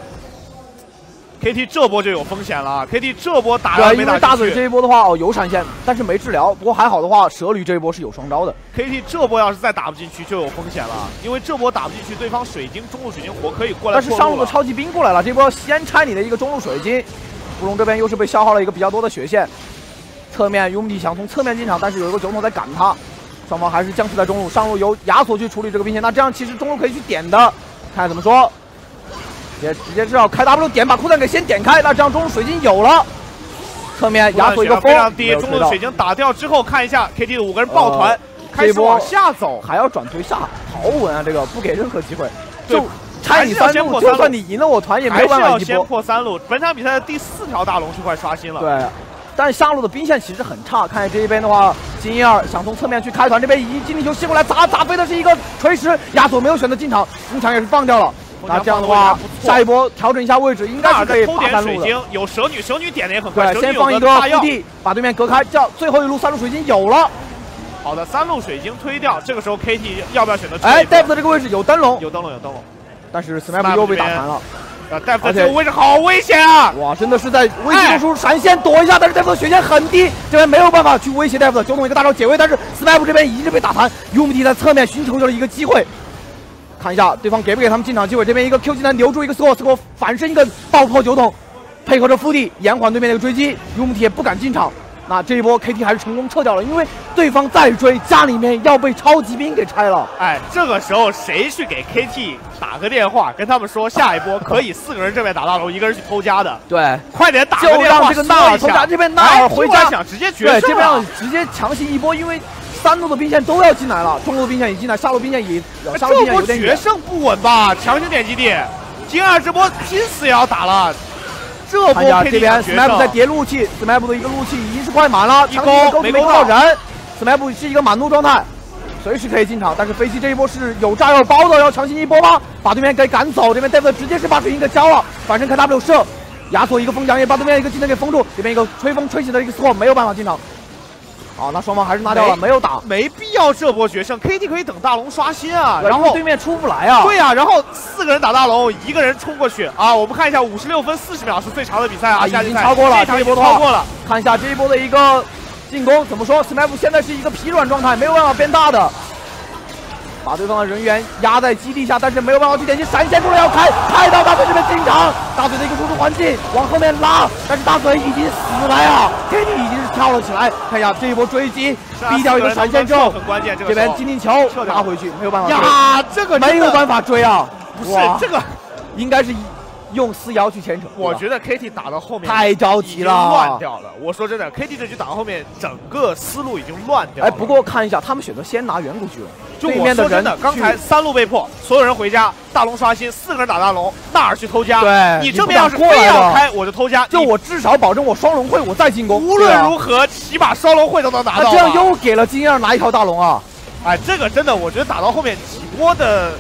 [SPEAKER 1] K T 这波就有风险了 ，K T 这波打了没打进去。
[SPEAKER 2] 因为大嘴这一波的话，哦有闪现，但是没治疗。不过还好的话，蛇驴这一波是有双招的。
[SPEAKER 1] K T 这波要是再打不进去，就有风险了，因为这波打不进去，对方水晶中路水晶火可以过来。
[SPEAKER 2] 但是上路的超级兵过来了，这波先拆你的一个中路水晶。乌龙这边又是被消耗了一个比较多的血线。侧面 Yumi 想从侧面进场，但是有一个九筒在赶他，双方还是僵持在中路，上路由亚索去处理这个兵线。那这样其实中路可以去点的，看怎么说。也直接知道开 W 点把库赞给先点开，那这样中路水晶有了。侧面亚索一个风
[SPEAKER 1] 非常低，中路水晶打掉之后，看一下 K T 的五个人抱团，呃、开始往下走，
[SPEAKER 2] 还要转推下，好稳啊！这个不给任何机会，就拆你三路，就算你赢了我团也没有办法一波。
[SPEAKER 1] 先破三路，本场比赛的第四条大龙是快刷新了。
[SPEAKER 2] 对，但是下路的兵线其实很差。看这一边的话，金一二想从侧面去开团，这边已经精灵球吸过来砸砸飞的是一个锤石，亚索没有选择进场，风墙也是放掉了。那这样的话，下一波调整一下位置，应该是可以拔三路的。
[SPEAKER 1] 有蛇女，蛇女点的也很快。
[SPEAKER 2] 对，先放一个腹地，把对面隔开，叫最后一路三路水晶有了。
[SPEAKER 1] 好的，三路水晶推掉，这个时候 K T 要不要选择？
[SPEAKER 2] 哎 ，Deft 的这个位置有灯笼，
[SPEAKER 1] 有灯笼，有灯笼，
[SPEAKER 2] 但是 Snap 又被打残了。
[SPEAKER 1] 啊 ，Deft 这个位置好危险啊！
[SPEAKER 2] 哇，真的是在危机中闪现躲一下，但是 Deft 的血线很低，这边没有办法去威胁 Deft， 九筒一个大招解围，但是 Snap 这边已经是被打残 ，Yumi 在侧面寻求了一个机会。看一下对方给不给他们进场机会，这边一个 Q 技能留住一个 score，score 反身一个爆破九筒，配合着腹地延缓对面的一个追击 ，Yumi 也不敢进场。那这一波 K T 还是成功撤掉了，因为对方再追，家里面要被超级兵给拆了。
[SPEAKER 1] 哎，这个时候谁去给 K T 打个电话，跟他们说下一波可以四个人正面打大龙，一个人去偷家的？
[SPEAKER 2] 对，
[SPEAKER 1] 快点打个电话，
[SPEAKER 2] 就让这个纳尔偷家，这边纳尔回家
[SPEAKER 1] 想直接决胜，
[SPEAKER 2] 对，这边要直接强行一波，因为。三路的兵线都要进来了，中路的兵线也进来，下路兵线也，下路兵线有点
[SPEAKER 1] 决胜不稳吧？强行点基地，金二这波拼死也要打了。这波 K T
[SPEAKER 2] 这边 Snap 在叠怒气 ，Snap 的一个怒气已经是快满了，强行一个勾没勾到人 ，Snap 是一个满怒状态，随时可以进场，但是飞机这一波是有炸药包的，要强行一波吗？把对面给赶走，这边 Deft 直接是把水晶给交了，反身开 W 射，亚索一个风墙也把对面一个技能给封住，这边一个吹风吹起的一个 score 没有办法进场。好，那双方还是拿掉了，没有打，
[SPEAKER 1] 没必要这波决胜 ，K T 可以等大龙刷新啊，
[SPEAKER 2] 然后对面出不来啊，
[SPEAKER 1] 对啊，然后四个人打大龙，一个人冲过去啊，我们看一下五十六分四十秒是最长的比赛啊，
[SPEAKER 2] 已经超过了，
[SPEAKER 1] 这
[SPEAKER 2] 一波
[SPEAKER 1] 超过了，
[SPEAKER 2] 看一下这一波的一个进攻怎么说 ，Snap 现在是一个疲软状态，没有办法变大的。把对方的人员压在基地下，但是没有办法去点击闪现出来要开，开到大嘴这边进场，大嘴的一个输出环境往后面拉，但是大嘴已经死了呀 ，K T 已经是跳了起来，看一下这一波追击，逼掉一个闪现之后，
[SPEAKER 1] 很关键，
[SPEAKER 2] 这边精灵球拉回去，没有办法追
[SPEAKER 1] 呀，这个
[SPEAKER 2] 没有办法追啊，
[SPEAKER 1] 不是这个
[SPEAKER 2] 应该是。用四幺去牵扯，
[SPEAKER 1] 我觉得 K T 打到后面
[SPEAKER 2] 太着急了，
[SPEAKER 1] 乱掉了。我说真的 ，K T 这局打到后面，整个思路已经乱掉了。
[SPEAKER 2] 哎，不过看一下，他们选择先拿远古巨人，
[SPEAKER 1] 就我说真的，刚才三路被破，所有人回家，大龙刷新，四个人打大龙，纳尔去偷家。
[SPEAKER 2] 对，
[SPEAKER 1] 你这边要是非要开，我就偷家。
[SPEAKER 2] 就我至少保证我双龙会，我再进攻。
[SPEAKER 1] 无论如何，起码双龙会都能拿到。
[SPEAKER 2] 这样又给了金二拿一条大龙啊！
[SPEAKER 1] 哎，这个真的，我觉得打到后面几波的。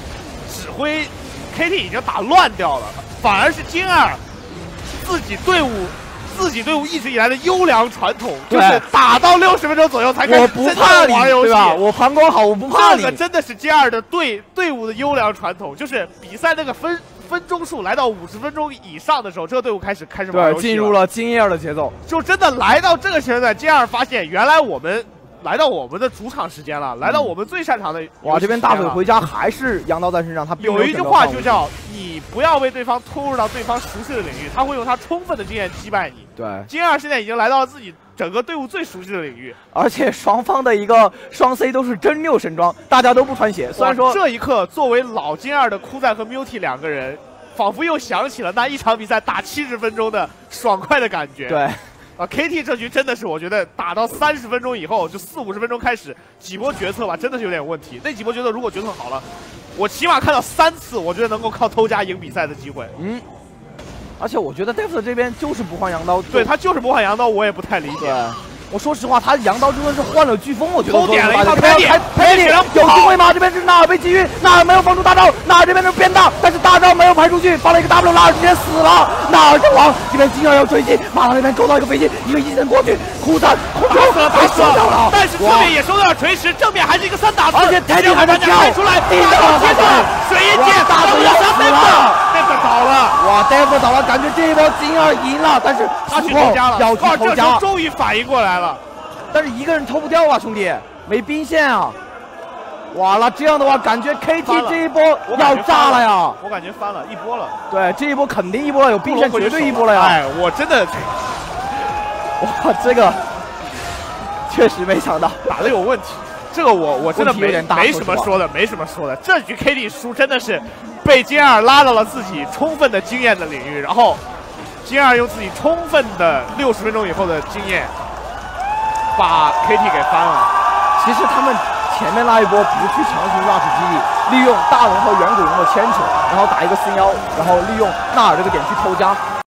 [SPEAKER 1] 指挥 K T 已经打乱掉了，反而是金二自己队伍。 自己队伍一直以来的优良传统，就是打到六十分钟左右才开始真正玩游戏，对吧？
[SPEAKER 2] 我膀胱好，我不怕你。
[SPEAKER 1] 这个真的是 J 二的队队伍的优良传统，就是比赛那个分分钟数来到五十分钟以上的时候，这个队伍开始开始玩游戏了，
[SPEAKER 2] 进入了金二的节奏。
[SPEAKER 1] 就真的来到这个阶段 ，J 二发现原来我们。 来到我们的主场时间了，来到我们最擅长的。
[SPEAKER 2] 哇，这边大腿回家还是杨刀在身上，他
[SPEAKER 1] 有一句话就叫“你不要为对方突入到对方熟悉的领域”，他会用他充分的经验击败你。
[SPEAKER 2] 对，
[SPEAKER 1] 金二现在已经来到了自己整个队伍最熟悉的领域，
[SPEAKER 2] 而且双方的一个双 C 都是真六神装，大家都不穿鞋。虽然说
[SPEAKER 1] 这一刻，作为老金二的酷赞和 Multi 两个人，仿佛又想起了那一场比赛打七十分钟的爽快的感觉。
[SPEAKER 2] 对。
[SPEAKER 1] 啊 ，K T 这局真的是，我觉得打到三十分钟以后，就四五十分钟开始几波决策吧，真的是有点问题。那几波决策如果决策好了，我起码看到三次，我觉得能够靠偷家赢比赛的机会。
[SPEAKER 2] 嗯，而且我觉得 Deft 这边就是不换羊刀，
[SPEAKER 1] 对他就是不换羊刀，我也不太理解。
[SPEAKER 2] 我说实话，他羊刀就算是换了飓风，我觉得
[SPEAKER 1] 偷点了一套
[SPEAKER 2] 开点，开点有机会吗？这边是纳尔被击晕，纳尔没有放出大招，纳尔这边是变大，但是大招没有排出去，放了一个 W， 纳尔直接死了，纳尔阵亡。这边金二要追击，马上那边勾到一个飞机，一个一人过去，酷赞控制
[SPEAKER 1] 死了，被射掉了，但是侧面也收到了锤石，正面还是一个三打四，
[SPEAKER 2] 而且台底还在跳，
[SPEAKER 1] 出来，第一个接断，水银剑
[SPEAKER 2] 大嘴要死了。
[SPEAKER 1] 倒了，
[SPEAKER 2] 哇 ，Deft 倒了，感觉这一波金二赢了，但是
[SPEAKER 1] 他去偷家了，
[SPEAKER 2] 要去偷家，
[SPEAKER 1] 终于反应过来了，
[SPEAKER 2] 但是一个人偷不掉啊，兄弟，没兵线啊！哇，那这样的话，感觉 K T 这一波要炸了呀！
[SPEAKER 1] 我感觉翻了一波了，
[SPEAKER 2] 对，这一波肯定一波了，有兵线绝对一波了呀！
[SPEAKER 1] 哎，我真的，
[SPEAKER 2] 哇，这个确实没想到，
[SPEAKER 1] 打的有问题。 这个我我真的没没什么说的，没什么说的。这局 K T 输真的是被金二拉到了自己充分的经验的领域，然后金二用自己充分的六十分钟以后的经验把 K T 给翻了。
[SPEAKER 2] 其实他们前面那一波不去强行 rush 基地，利用大龙和远古龙的牵扯，然后打一个四幺，然后利用纳尔这个点去偷家，